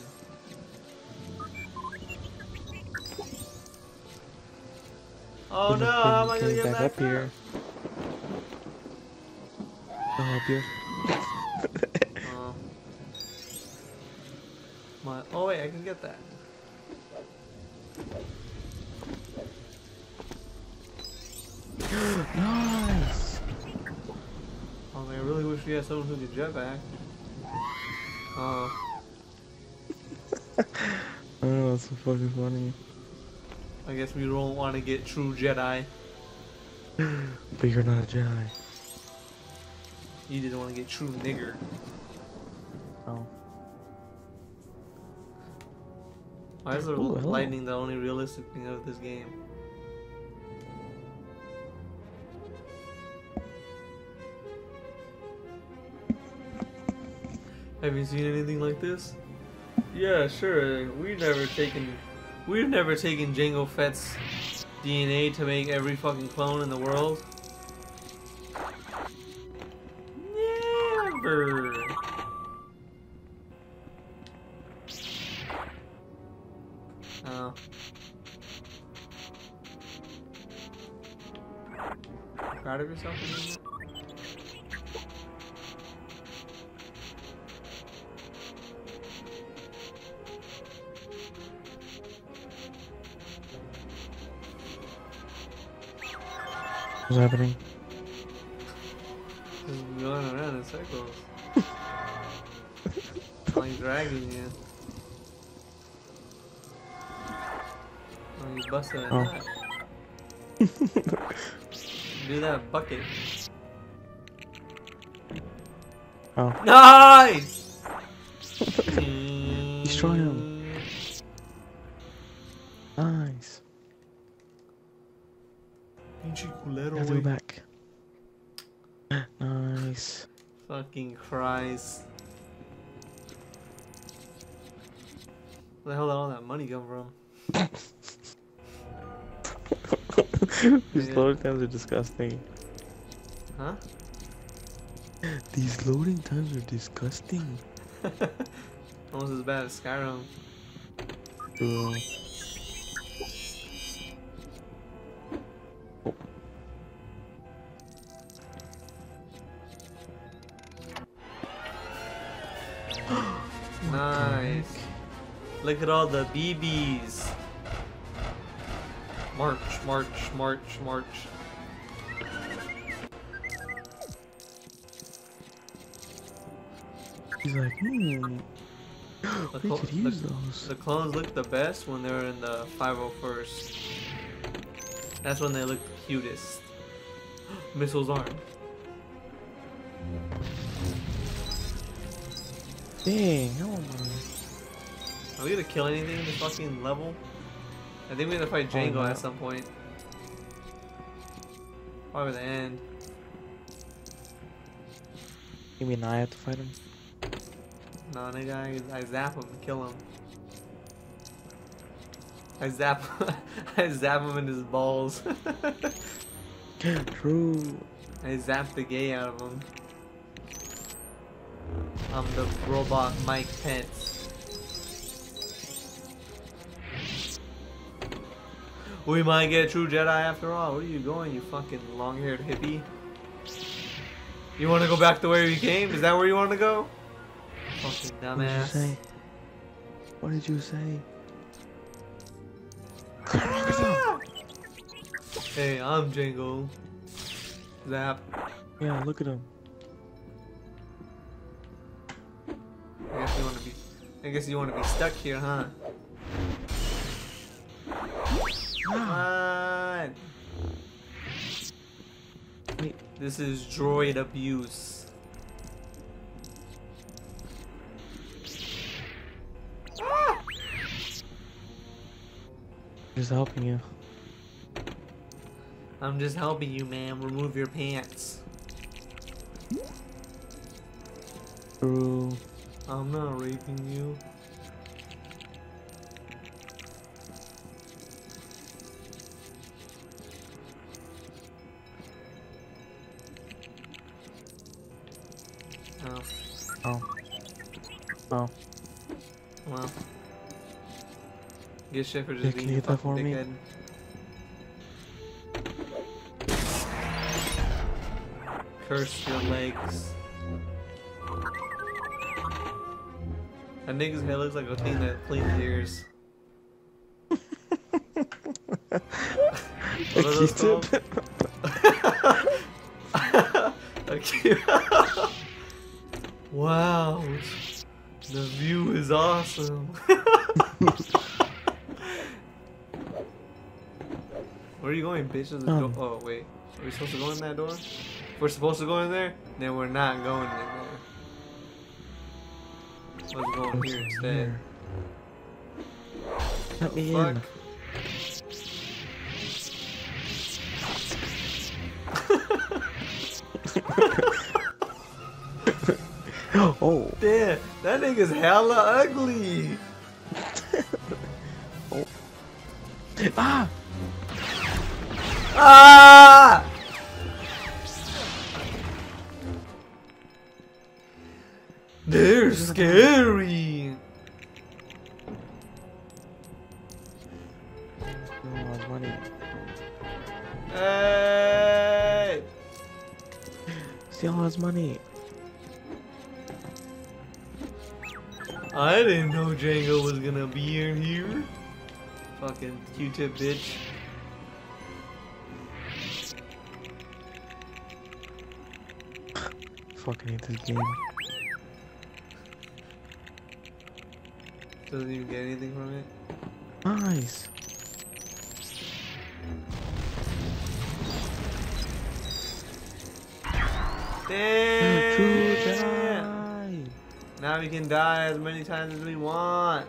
Oh no, how am I gonna get back back up here? Oh, up here. Oh. Oh wait, I can get that. Nice. Oh man, I really wish we had someone who could jetpack. Oh, Oh, that's so fucking funny. I guess we don't want to get true Jedi. But you're not a Jedi. You didn't want to get true nigger. Oh. Why is the Ooh, hello. lightning the only realistic thing of this game? Have you seen anything like this? Yeah, sure. We've never taken Jango Fett's DNA to make every fucking clone in the world. Never. Oh. Proud of yourself for doing that? What's happening? Just going around in circles. Like dragging you. Oh, you busted at Oh. that. Do that bucket. Oh. Nice! Destroy him. Nice. Pinche I have to go culero, back. Nice. Fucking Christ. Where the hell did all that money come from? These Yeah. loading times are disgusting. Huh? These loading times are disgusting. Almost as bad as Skyrim. Bro. Nice. Look at all the BBs. March, march, march, march. He's like, The, we clo- could use those. the clones look the best when they're in the 501st. That's when they look the cutest. Missiles arm. Dang, how am Are we gonna kill anything in this fucking level? I think we have to fight Django no. at some point. Probably the end. You mean I have to fight him? No, nigga, I zap him, kill him. I zap him in his balls. True. I zap the gay out of him. I'm the robot Mike Pence. We might get a true Jedi after all. Where are you going, you fucking long-haired hippie? You want to go back to where you came? Is that where you want to go? Fucking What did you dumbass. say? What did you say? Hey, I'm Django. Zap. Yeah, look at him. I guess you want to be stuck here, huh? Come on. Wait. This is droid abuse. Just helping you. I'm just helping you, man. Remove your pants. True. I'm not raping you. Oh, Oh. Oh. well. Get shit for Yeah, just can being you a get that fucking for me? dickhead. Curse your legs. That nigga's head looks like a thing that cleans ears. What are those called? Okay. Wow, the view is awesome. Where are you going, bitch? There's a door. Oh wait, are we supposed to go in that door? If we're supposed to go in there, then we're not going in there. Let's go in here instead. Let me Fuck. in. Oh. Damn, that nigga's hella ugly. Oh. Ah! Ah! They're scary. Oh, money. Hey! Steal all his money. I didn't know Django was gonna be in here. Fucking Q-tip bitch. Fucking hate this game. Doesn't even get anything from it. Nice. True Damn! Jedi. Now we can die as many times as we want.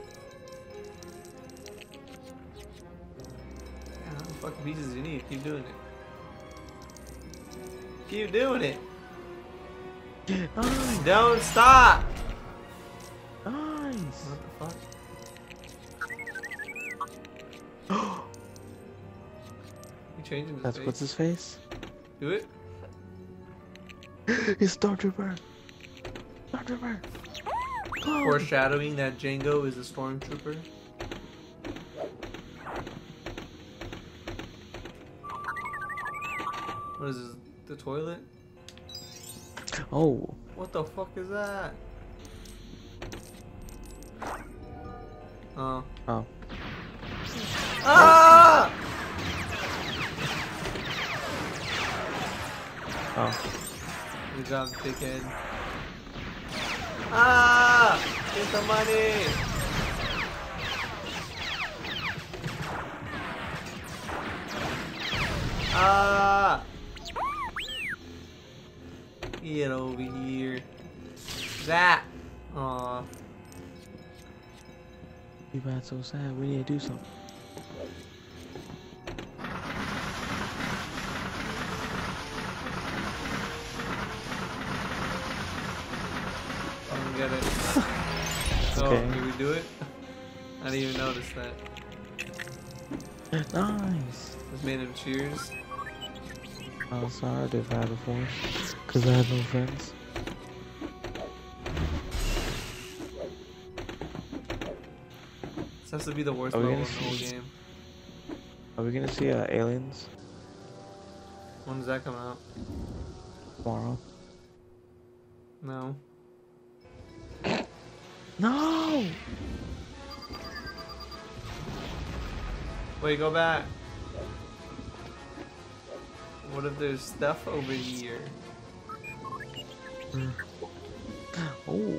How many fucking pieces do you need? Keep doing it. Keep doing it. Nice. Don't stop! Nice. What the fuck? You changing his That's face? what's his face? Do it? It's Stormtrooper. Stormtrooper. Oh. Foreshadowing that Django is a stormtrooper. What is this? The toilet? Oh. What the fuck is that? Oh. Oh. Ah! Oh. Good job, dickhead. Ah! Get the money! Ah! Get over here. That! Aw. You bad so sad. We need to do something. I don't get it. So, Okay. can we do it? I didn't even notice that. Nice. Just made him cheers. Oh, sorry, I did that before. Because I had no friends. This has to be the worst Are we level in gonna the whole see- game. Are we gonna see Aliens When does that come out? tomorrow? No. No! Wait, go back. What if there's stuff over here? Oh.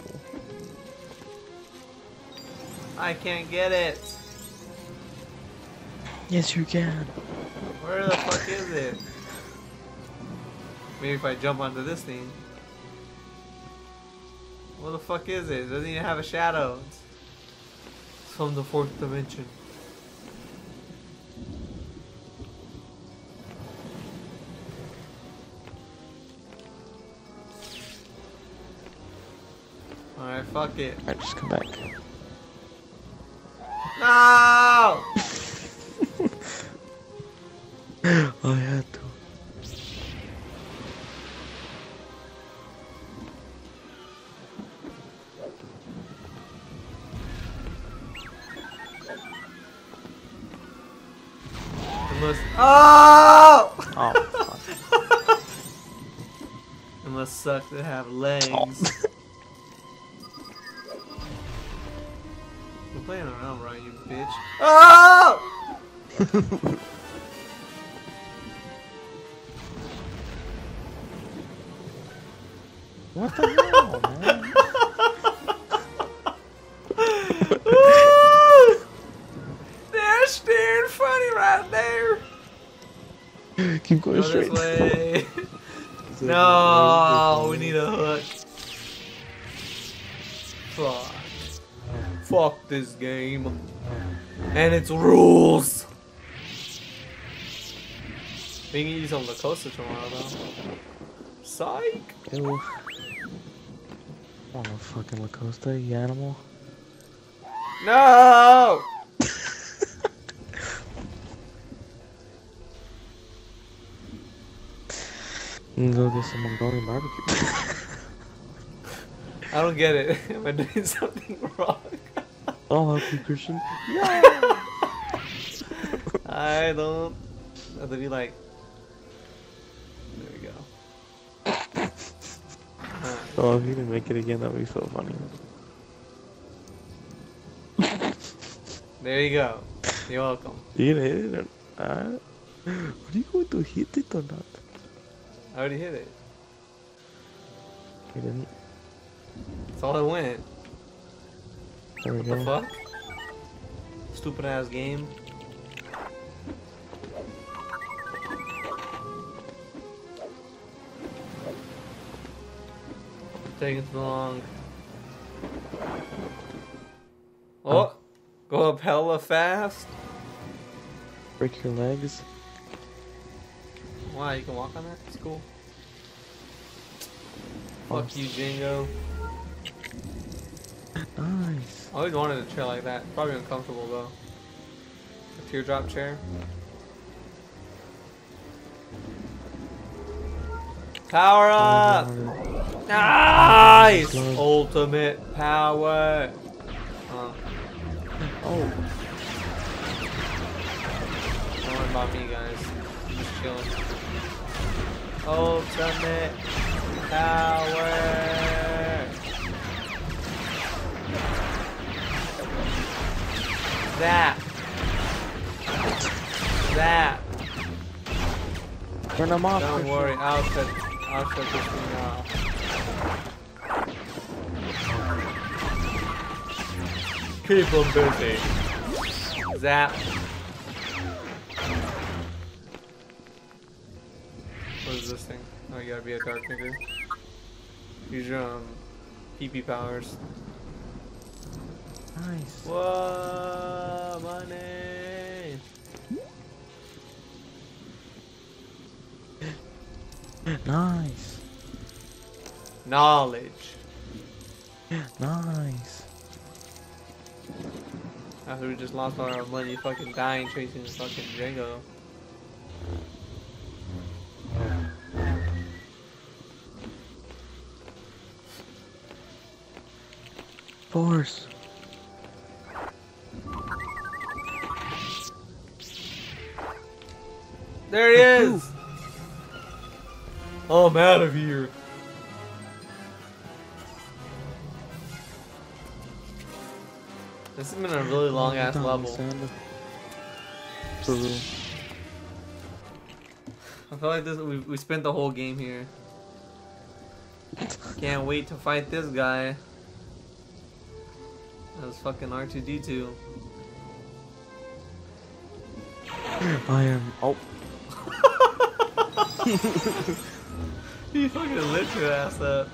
I can't get it. Yes, you can. Where the fuck is it? Maybe if I jump onto this thing. What the fuck is it? It doesn't even have a shadow. It's from the fourth dimension. Alright, fuck it. Alright, just come back. No! I had to. Unless. Oh! Oh, fuck. It must suck to have legs. Oh. You're playing around, right, you bitch? Oh! What the hell, man? They're staring funny right there. Keep going Go straight. this way. No, we need a hook. Fuck. Fuck this game. And its rules. We can use on the coaster tomorrow though. Psych. Ew. Oh, no fucking Lacosta, you animal. No! Go get some Mongolian barbecue. I don't get it. Am I doing something wrong? I'll help you, Christian. I don't. I have to be like. There we go. Alright. Oh, if you didn't make it again, that would be so funny. There you go. You're welcome. You didn't hit it or not? Are you going to hit it or not? I already hit it. You didn't. That's all it went. There we What go. the fuck? Stupid ass game. Taking too long. Oh! Go up hella fast. Break your legs. Wow, you can walk on that? It's cool. Fuck you, Django. Nice. I always wanted a chair like that. Probably uncomfortable though. A teardrop chair. Power up! Nice! Ultimate power! Oh. Don't worry about me, guys. I'm just chilling. Ultimate power! That! That! Turn them off. Don't Christian. worry, I'll shut this thing off. Keep them busy. Zap. What is this thing? Oh, you gotta be a dark nigger. Use your PP powers. Nice. Whoa, money! Nice. Knowledge. Nice. After we just lost all our money fucking dying chasing fucking Django. Force. There he is! Oh, I'm out of here. This has been a really long ass level. I feel like this we spent the whole game here. Can't wait to fight this guy. That was fucking R2-D2. I am. Oh. You fucking lit your ass up.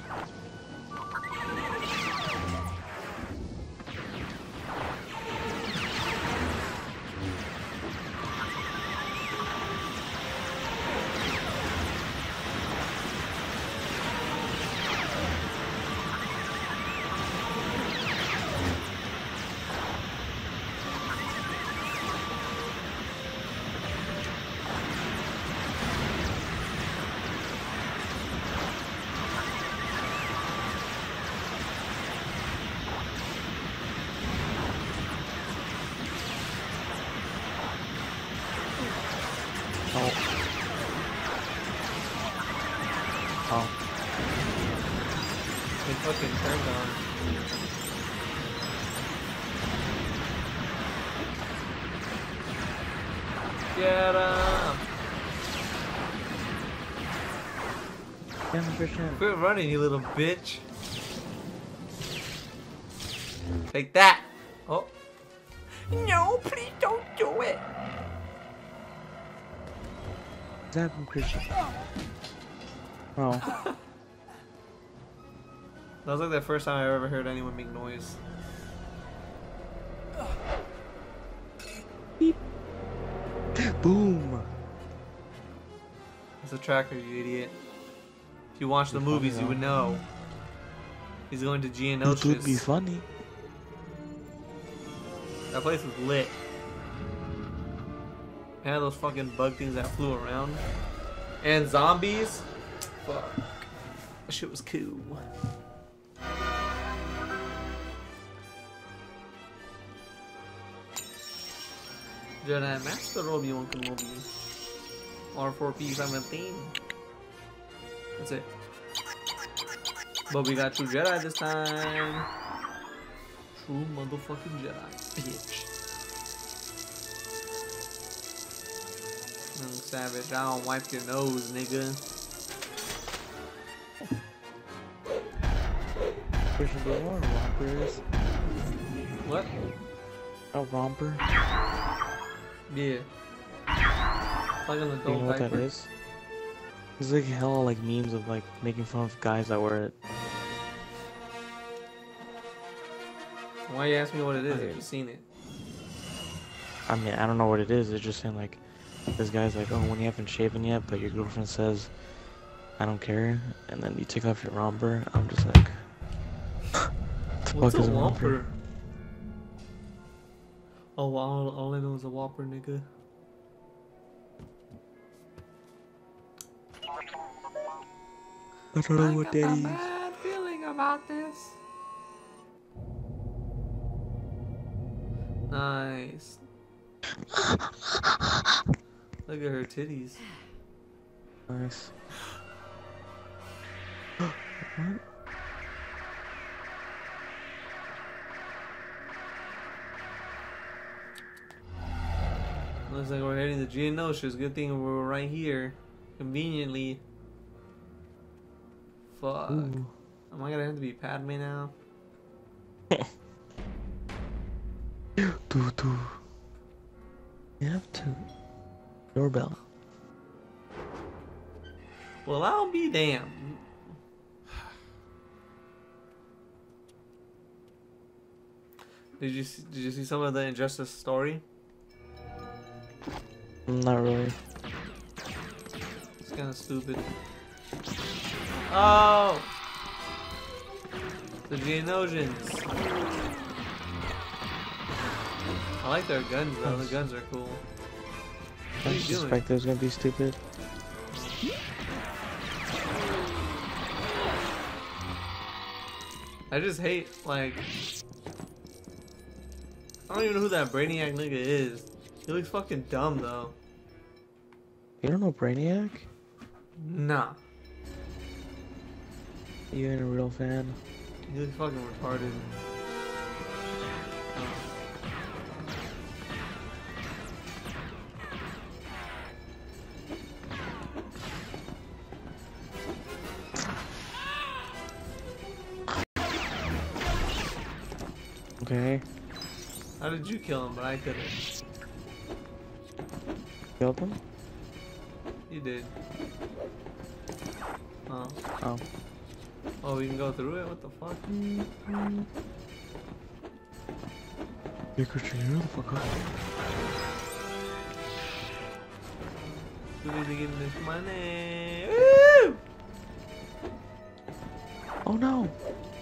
Oh. Oh. It fucking turned on. Get him! Damn, Christian. Quit running, you little bitch. Take that! Oh. No, please don't do it! What's happening, Christian? Oh. That was like the first time I ever heard anyone make noise. Beep. Boom. It's a tracker, you idiot. If you watch the movies, you would know. He's going to It would be Geonosis. funny. That place was lit. And those fucking bug things that flew around. And zombies. Fuck. That shit was cool. Jedi Master Obi-Wan Kenobi. R4P17. That's it. But we got true Jedi this time. True motherfucking Jedi. Bitch. Savage, I don't wipe your nose, nigga. Christian, do you know what a romper is? What? A romper? Yeah. It's like an Do you adult know what that diaper. is? There's like hella like memes of like making fun of guys that wear it. Why you ask me what it is if Okay. you've seen it? I mean, I don't know what it is. It's just saying like, this guy's like, oh, when you haven't shaven yet, but your girlfriend says, I don't care, and then you take off your romper, I'm just like, the What's fuck a is a romper? Whopper? Oh, wow, all I know is a Whopper, nigga. I don't know what that a is. bad feeling about this. Nice. Look at her titties. Nice. What? Looks like we're heading to Geonosis. Good thing we're right here. Conveniently. Fuck. Ooh. Am I gonna have to be Padme now? Doo. You have to. Doorbell. Well, I'll be damned. Did you see some of the Injustice story? Not really. It's kind of stupid. Oh, the Geonosians. I like their guns though. The guns are cool. What I are you doing? suspect it was gonna be stupid. I just hate, like, I don't even know who that Brainiac nigga is. He looks fucking dumb though. You don't know Brainiac? Nah, You ain't a real fan. he looks fucking retarded. Okay. How did you kill him, but I couldn't? Killed him? You did. Oh. Oh. Oh, we can go through it? What the fuck? Yeah, Christian, you the fuck up. We need to get this money. Woo! Oh no!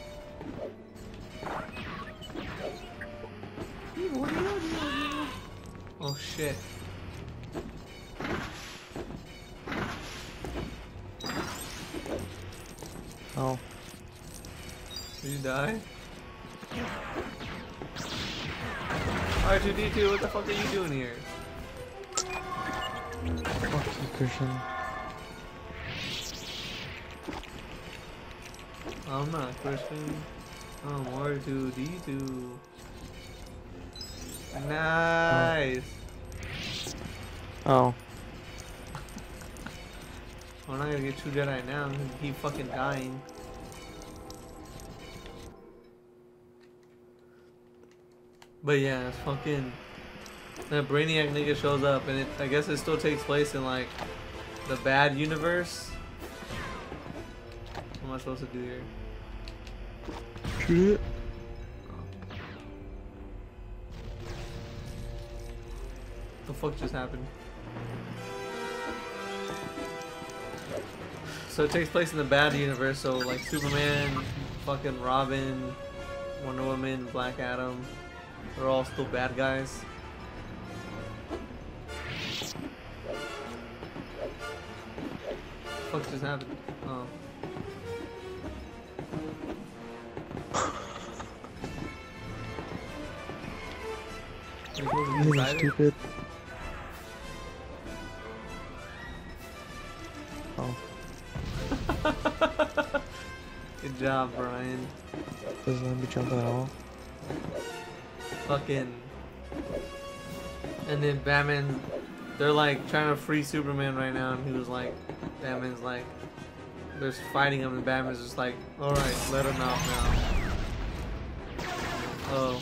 Oh shit. Oh. Did you die? R2D2, what the fuck are you doing here? Fuck you, Christian. I'm not Christian. I'm R2D2. Nice. Oh. We're not gonna get True Jedi now. I'm gonna keep fucking dying. But yeah, it's fucking. That Brainiac nigga shows up, and I guess it still takes place in like the bad universe. What am I supposed to do here? Shoot it. The fuck just happened? So it takes place in the bad universe, so like Superman, fucking Robin, Wonder Woman, Black Adam, they're all still bad guys. What the fuck just happened? Oh. You're supposed to be You inside it? stupid. Oh. Good job, Brian. Doesn't let me jump at all. Fucking. And then Batman, they're like trying to free Superman right now, and he was like, Batman's like, they're fighting him, and Batman's just like, alright, let him out now. Oh.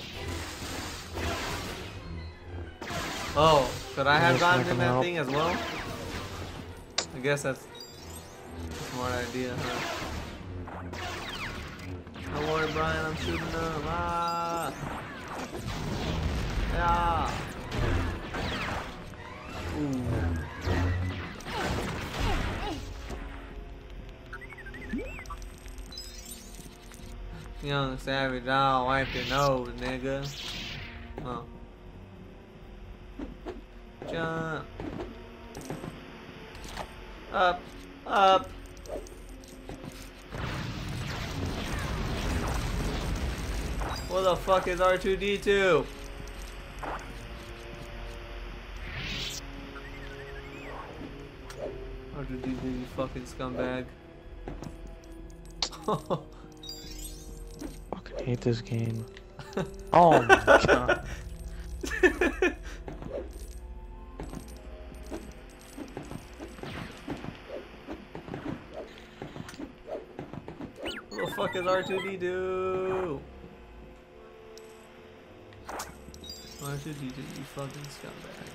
Oh, could I have Just gotten knock in him that out. thing as well? I guess that's a smart idea, huh? Don't worry, Brian, I'm shooting them. Ah! Yeah! Ooh. Young Savage, I'll wipe your nose, nigga. Oh. Jump. Up. Up. What the fuck is R2-D2? R2-D2, you fucking scumbag. Fucking hate this game. Oh my god. What the fuck is R2-D2? R2-D2, you fucking scumbag.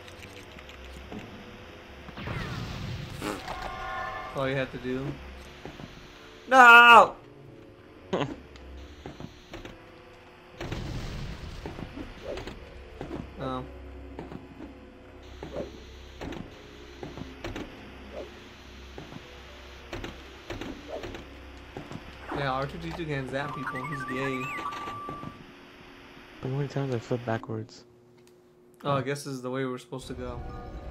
All you have to do. No! Oh. Yeah, R2-D2 can zap people. He's gay. How many times I flip backwards? Oh, I guess this is the way we're supposed to go.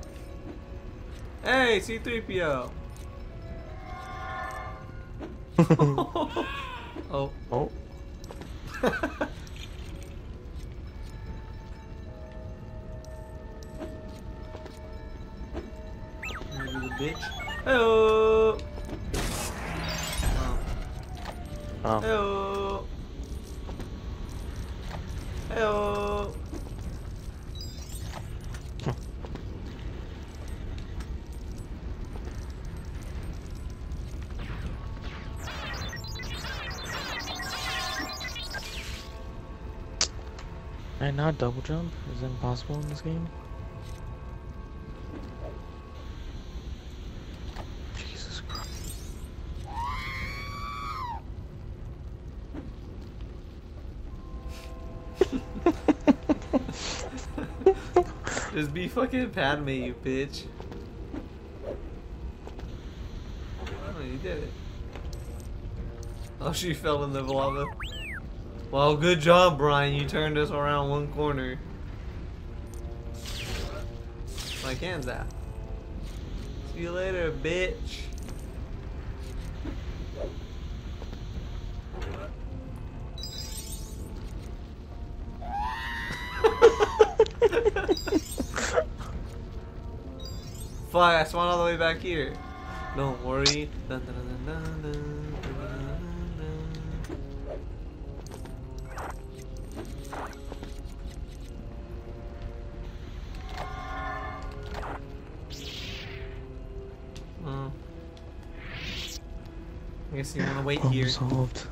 Hey, C-3PO! Oh. Oh. You little bitch. Hello. Oh. Hello. Hello. Can I not double jump? Is that impossible in this game? Jesus Christ. Just be fucking Padme, you bitch. Oh, you did it. Oh, she fell in the lava. Well, good job, Brian. You turned us around one corner. My can's out. See you later, bitch. Fuck, I spawned all the way back here. Don't worry. Dun, dun, dun, dun, dun, dun, dun, dun. I guess you want to wait here. Solved.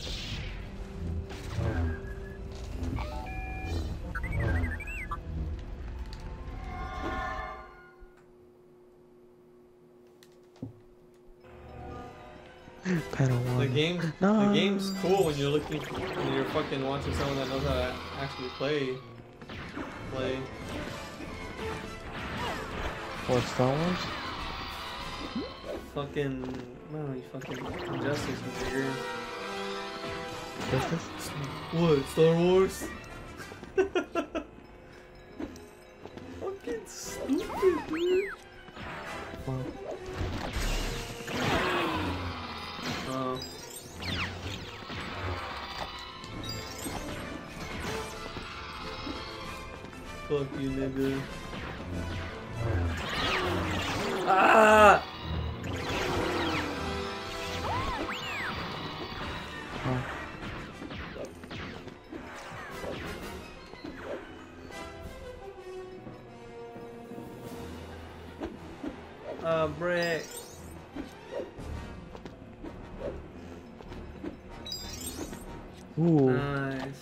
Panel one. The game's cool when you're when you're fucking watching someone that knows how to actually play. What, Star Wars? Fucking, no, you fucking Injustice, nigga. Justice? What, Star Wars? Fucking stupid, dude. Well, fuck you, nigga. Ah! Brick. ooh. Nice.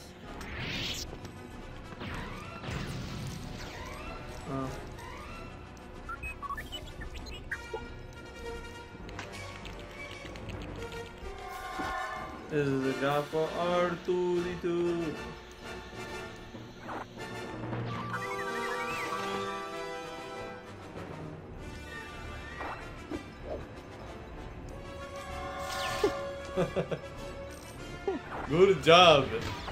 Oh. This is a job for R2-D2. Good job.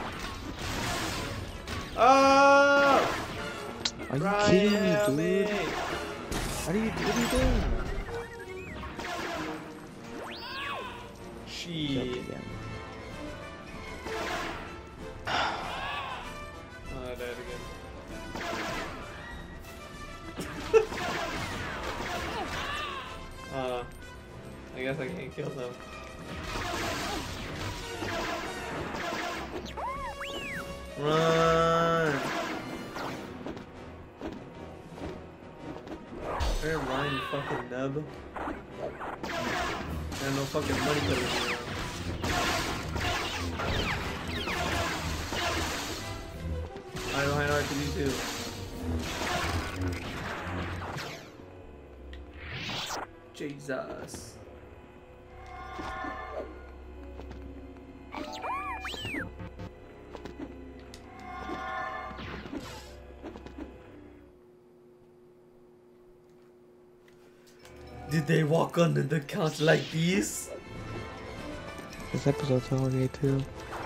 Oh! Are you Right, kidding help me, dude? me. What are you doing? Shit. Again. Oh, I died again. I guess I can't kill them. Run! They're lying, you fucking nub. There's no fucking money coming around. I know hard to do too. Jesus. Did they walk under the couch like this? This episode's holiday too.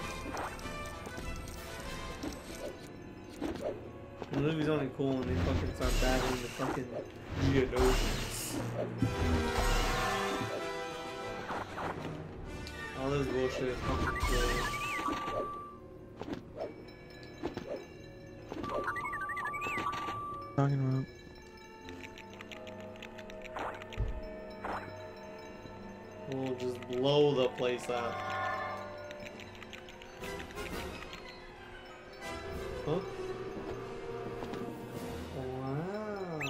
The movie's only cool when they fucking start battling the fucking Geonosians. All this bullshit is fucking cool. Talking about. We'll just blow the place up. Huh? Wow.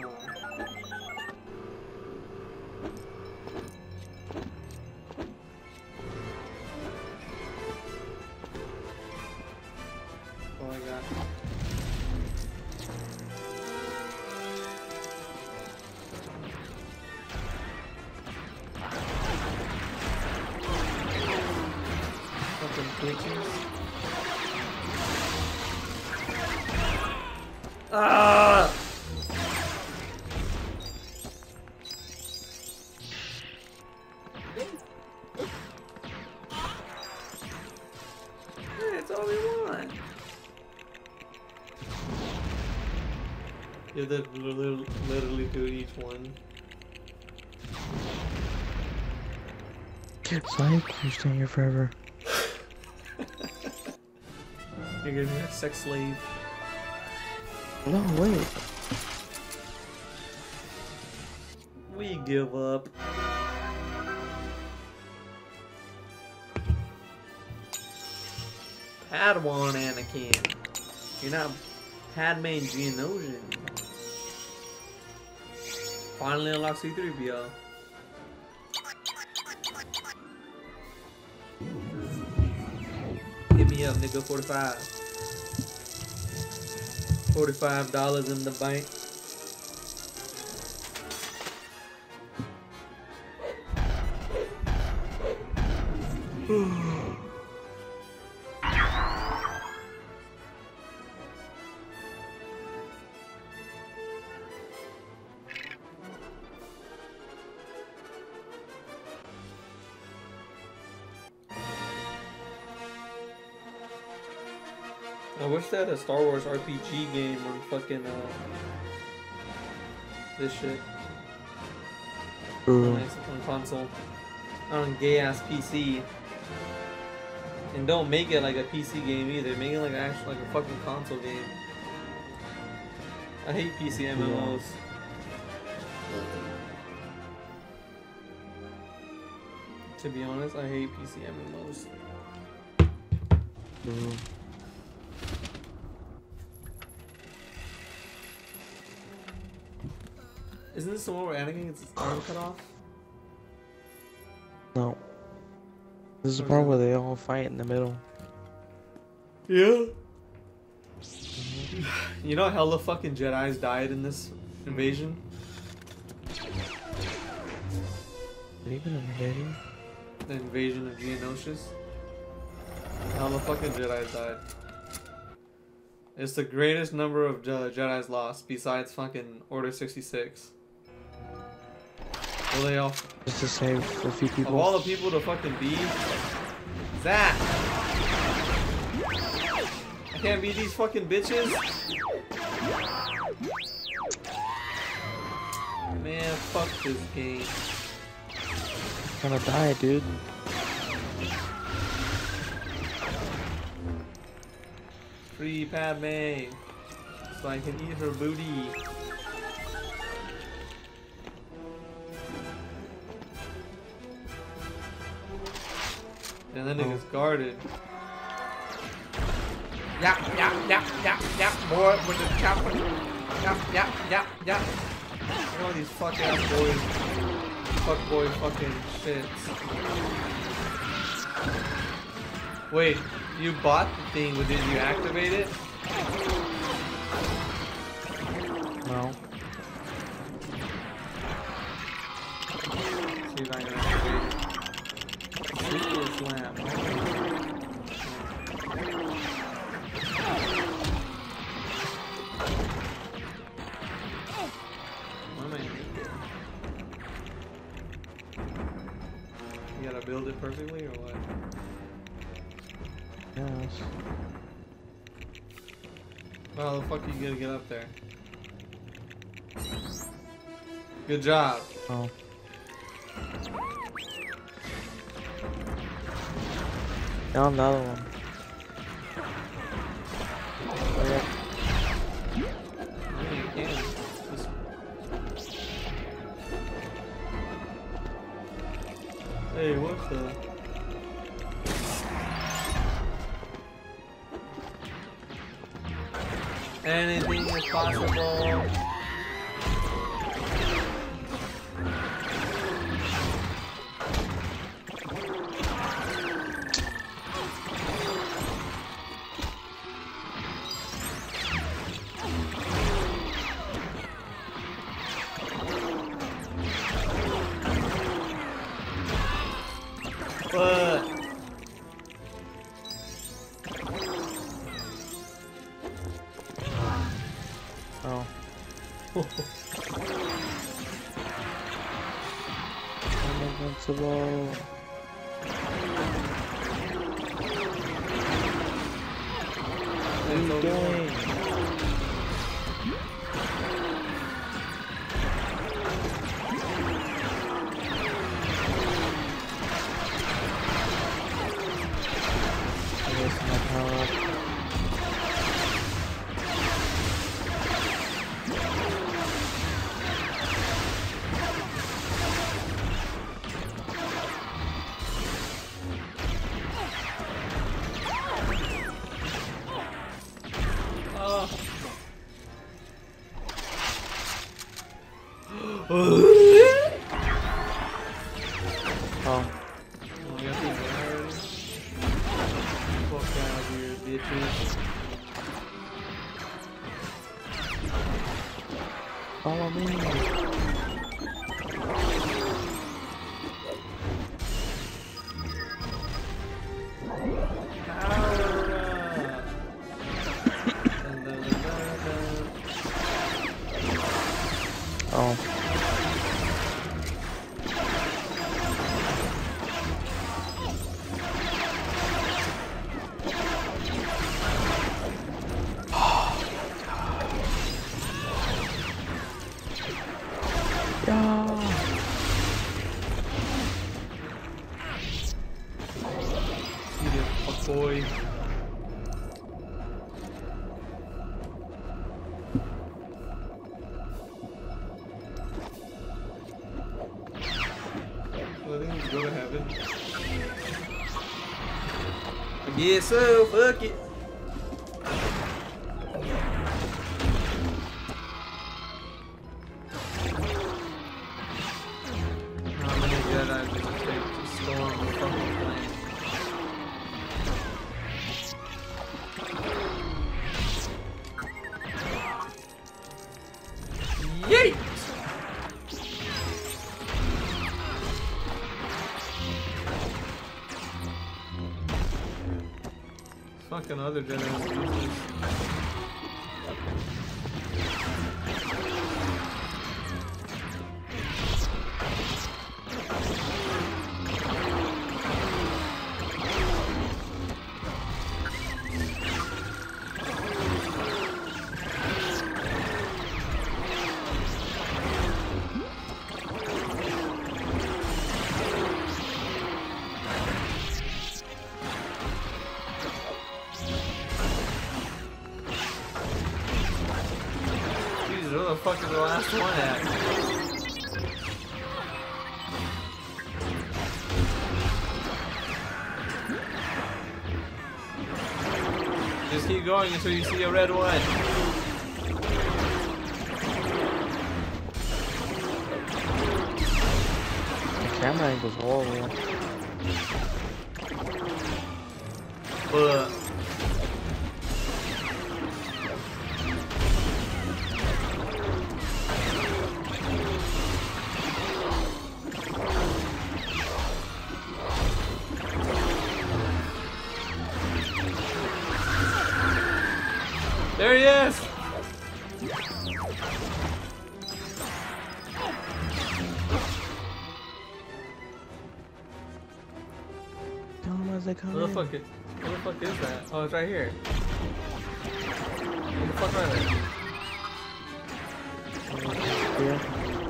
Oh my god. Glitches. Ah! It's all we want. You have to literally do each one. So I can stay here forever. You're gonna be a sex slave. No, wait. We give up. Padawan Anakin. You're not Padme Geonosian. Finally unlock C-3PO. Hit me up, nigga. 45. $45 in the bank. I wish they had a Star Wars RPG game on fucking this shit. Ooh. On console. On gay ass PC. And don't make it like a PC game either. Make it like actually like a fucking console game. I hate PC MMOs. To be honest, I hate PC MMOs. Ooh. Isn't this the one where Anakin gets his arm cut off? No. This is the part where they all fight in the middle. Yeah. You know hella fucking Jedis died in this invasion? Even invading? The invasion of Geonosis? Hella fucking Jedis died. It's the greatest number of Jedis lost besides fucking Order 66. Well, they all... Just to save a few Of people. all the people to fucking be... Zach! I can't beat these fucking bitches. Man, fuck this game. I'm gonna die, dude. Free Padme, so I can eat her booty. And that nigga's guarded. Yap, boy, with the chopper. Yap. Look at all these fuck ass boys. Fuck boy fucking shits. Wait, you bought the thing, but did you activate it? No. See if I can activate it. Super slam. What am I making? You gotta build it perfectly or what? Yes. How the fuck are you gonna get up there? Good job. Oh. Now another one. Oh, yeah. Yeah, you can. Hey, what the? Anything is possible. What? Oh. I'm invincible. What are you doing? I waste my power up. Oh. Fuck out of here, bitches. Follow me. Oh. Yeah. You get fuck boy. Well, I think we can go to heaven. I guess so, fuck it. How many Jedi did it take to storm the fucking plane? Yeet! Fucking other Jedi is useless. fuck is the last one at? Just keep going until you see a red one. Camera angle's horrible. But there he is! Tell them as they come Where the in. fuck is that? Oh, it's right here. What the fuck are they? Yeah.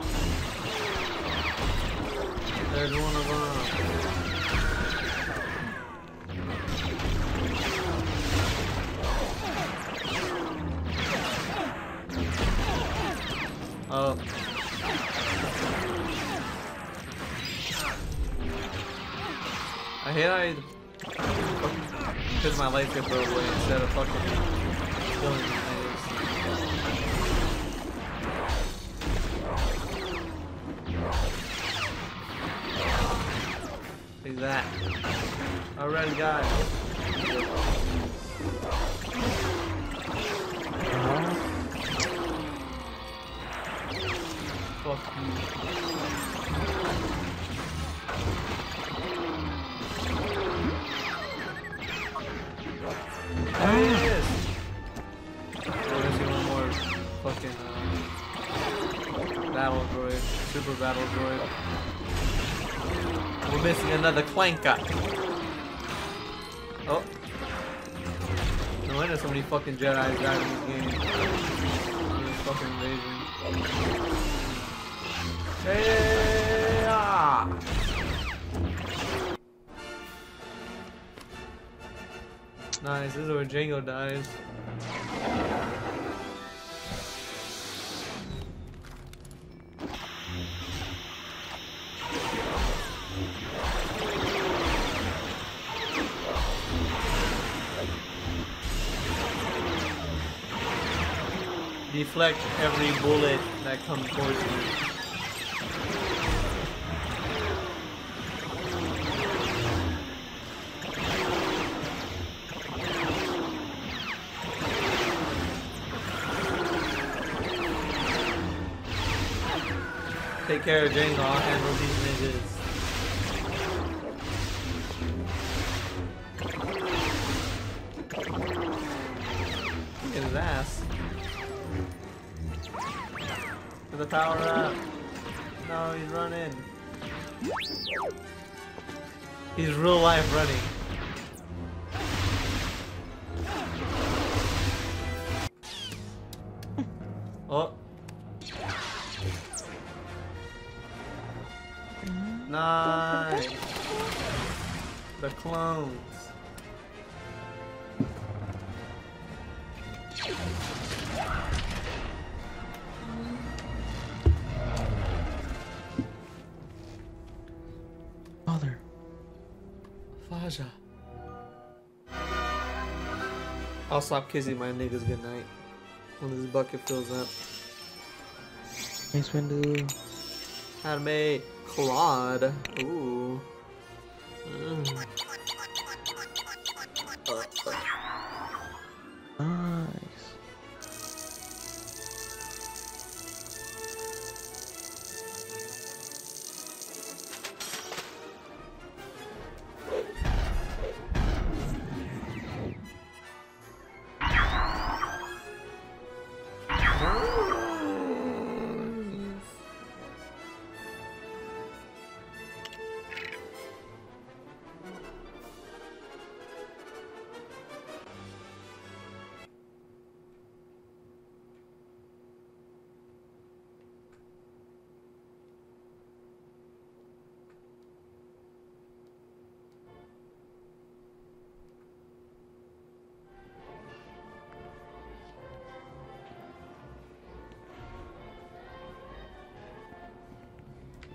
There's one of them. Oh. I hate I because my life gets thrown away instead of fucking killing these niggas. Like that. A red guy. Fuck you. There he is! We're gonna see one more fucking battle droid. Super battle droid. We're missing another clanker. Oh. No wonder so many fucking Jedi died in this game. This fucking invasion. Hey! Ah! Nice, this is where Django dies. Deflect every bullet that comes towards you. Take care of Django, I'll handle these niggas. Look at his ass. To the power up. No, he's running. He's real life running. Oh. Nice. The clones. Father. Faja. I'll stop kissing my niggas goodnight when this bucket fills up. Thanks, Windu. Anime Claude. Ooh. Nice.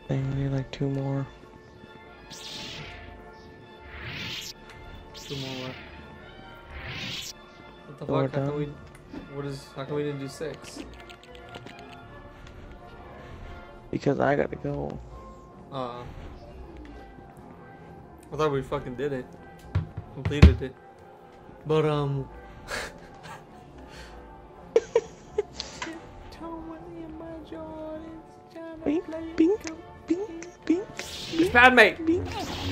I need like 2 more. 2 more what? What the So we're fuck? How can we... done? How can we didn't do 6? Because I gotta go. I thought we fucking did it. Completed it. But, Bink, bink, bink, bink, bink, Padme! bink.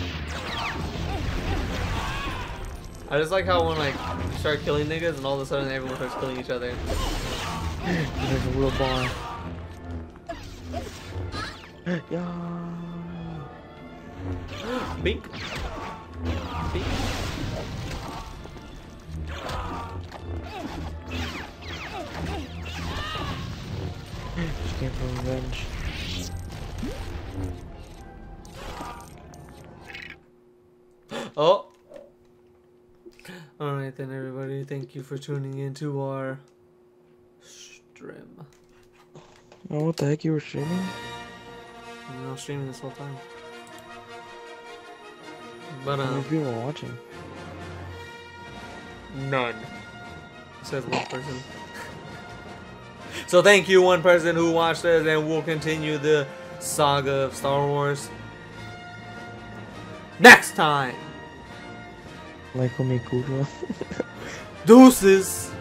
I just like how when like you start killing niggas and all of a sudden everyone starts killing each other. There's a real bar. Yeah. Bink. Bink. She came for revenge. Oh. Alright then everybody, thank you for tuning in to our stream. Oh, what the heck, you were streaming? I'm not streaming this whole time. But How many people are watching? none. It says 1 person. So thank you 1 person who watched us, and we'll continue the saga of Star Wars next time. Like Omikuro. Deuces!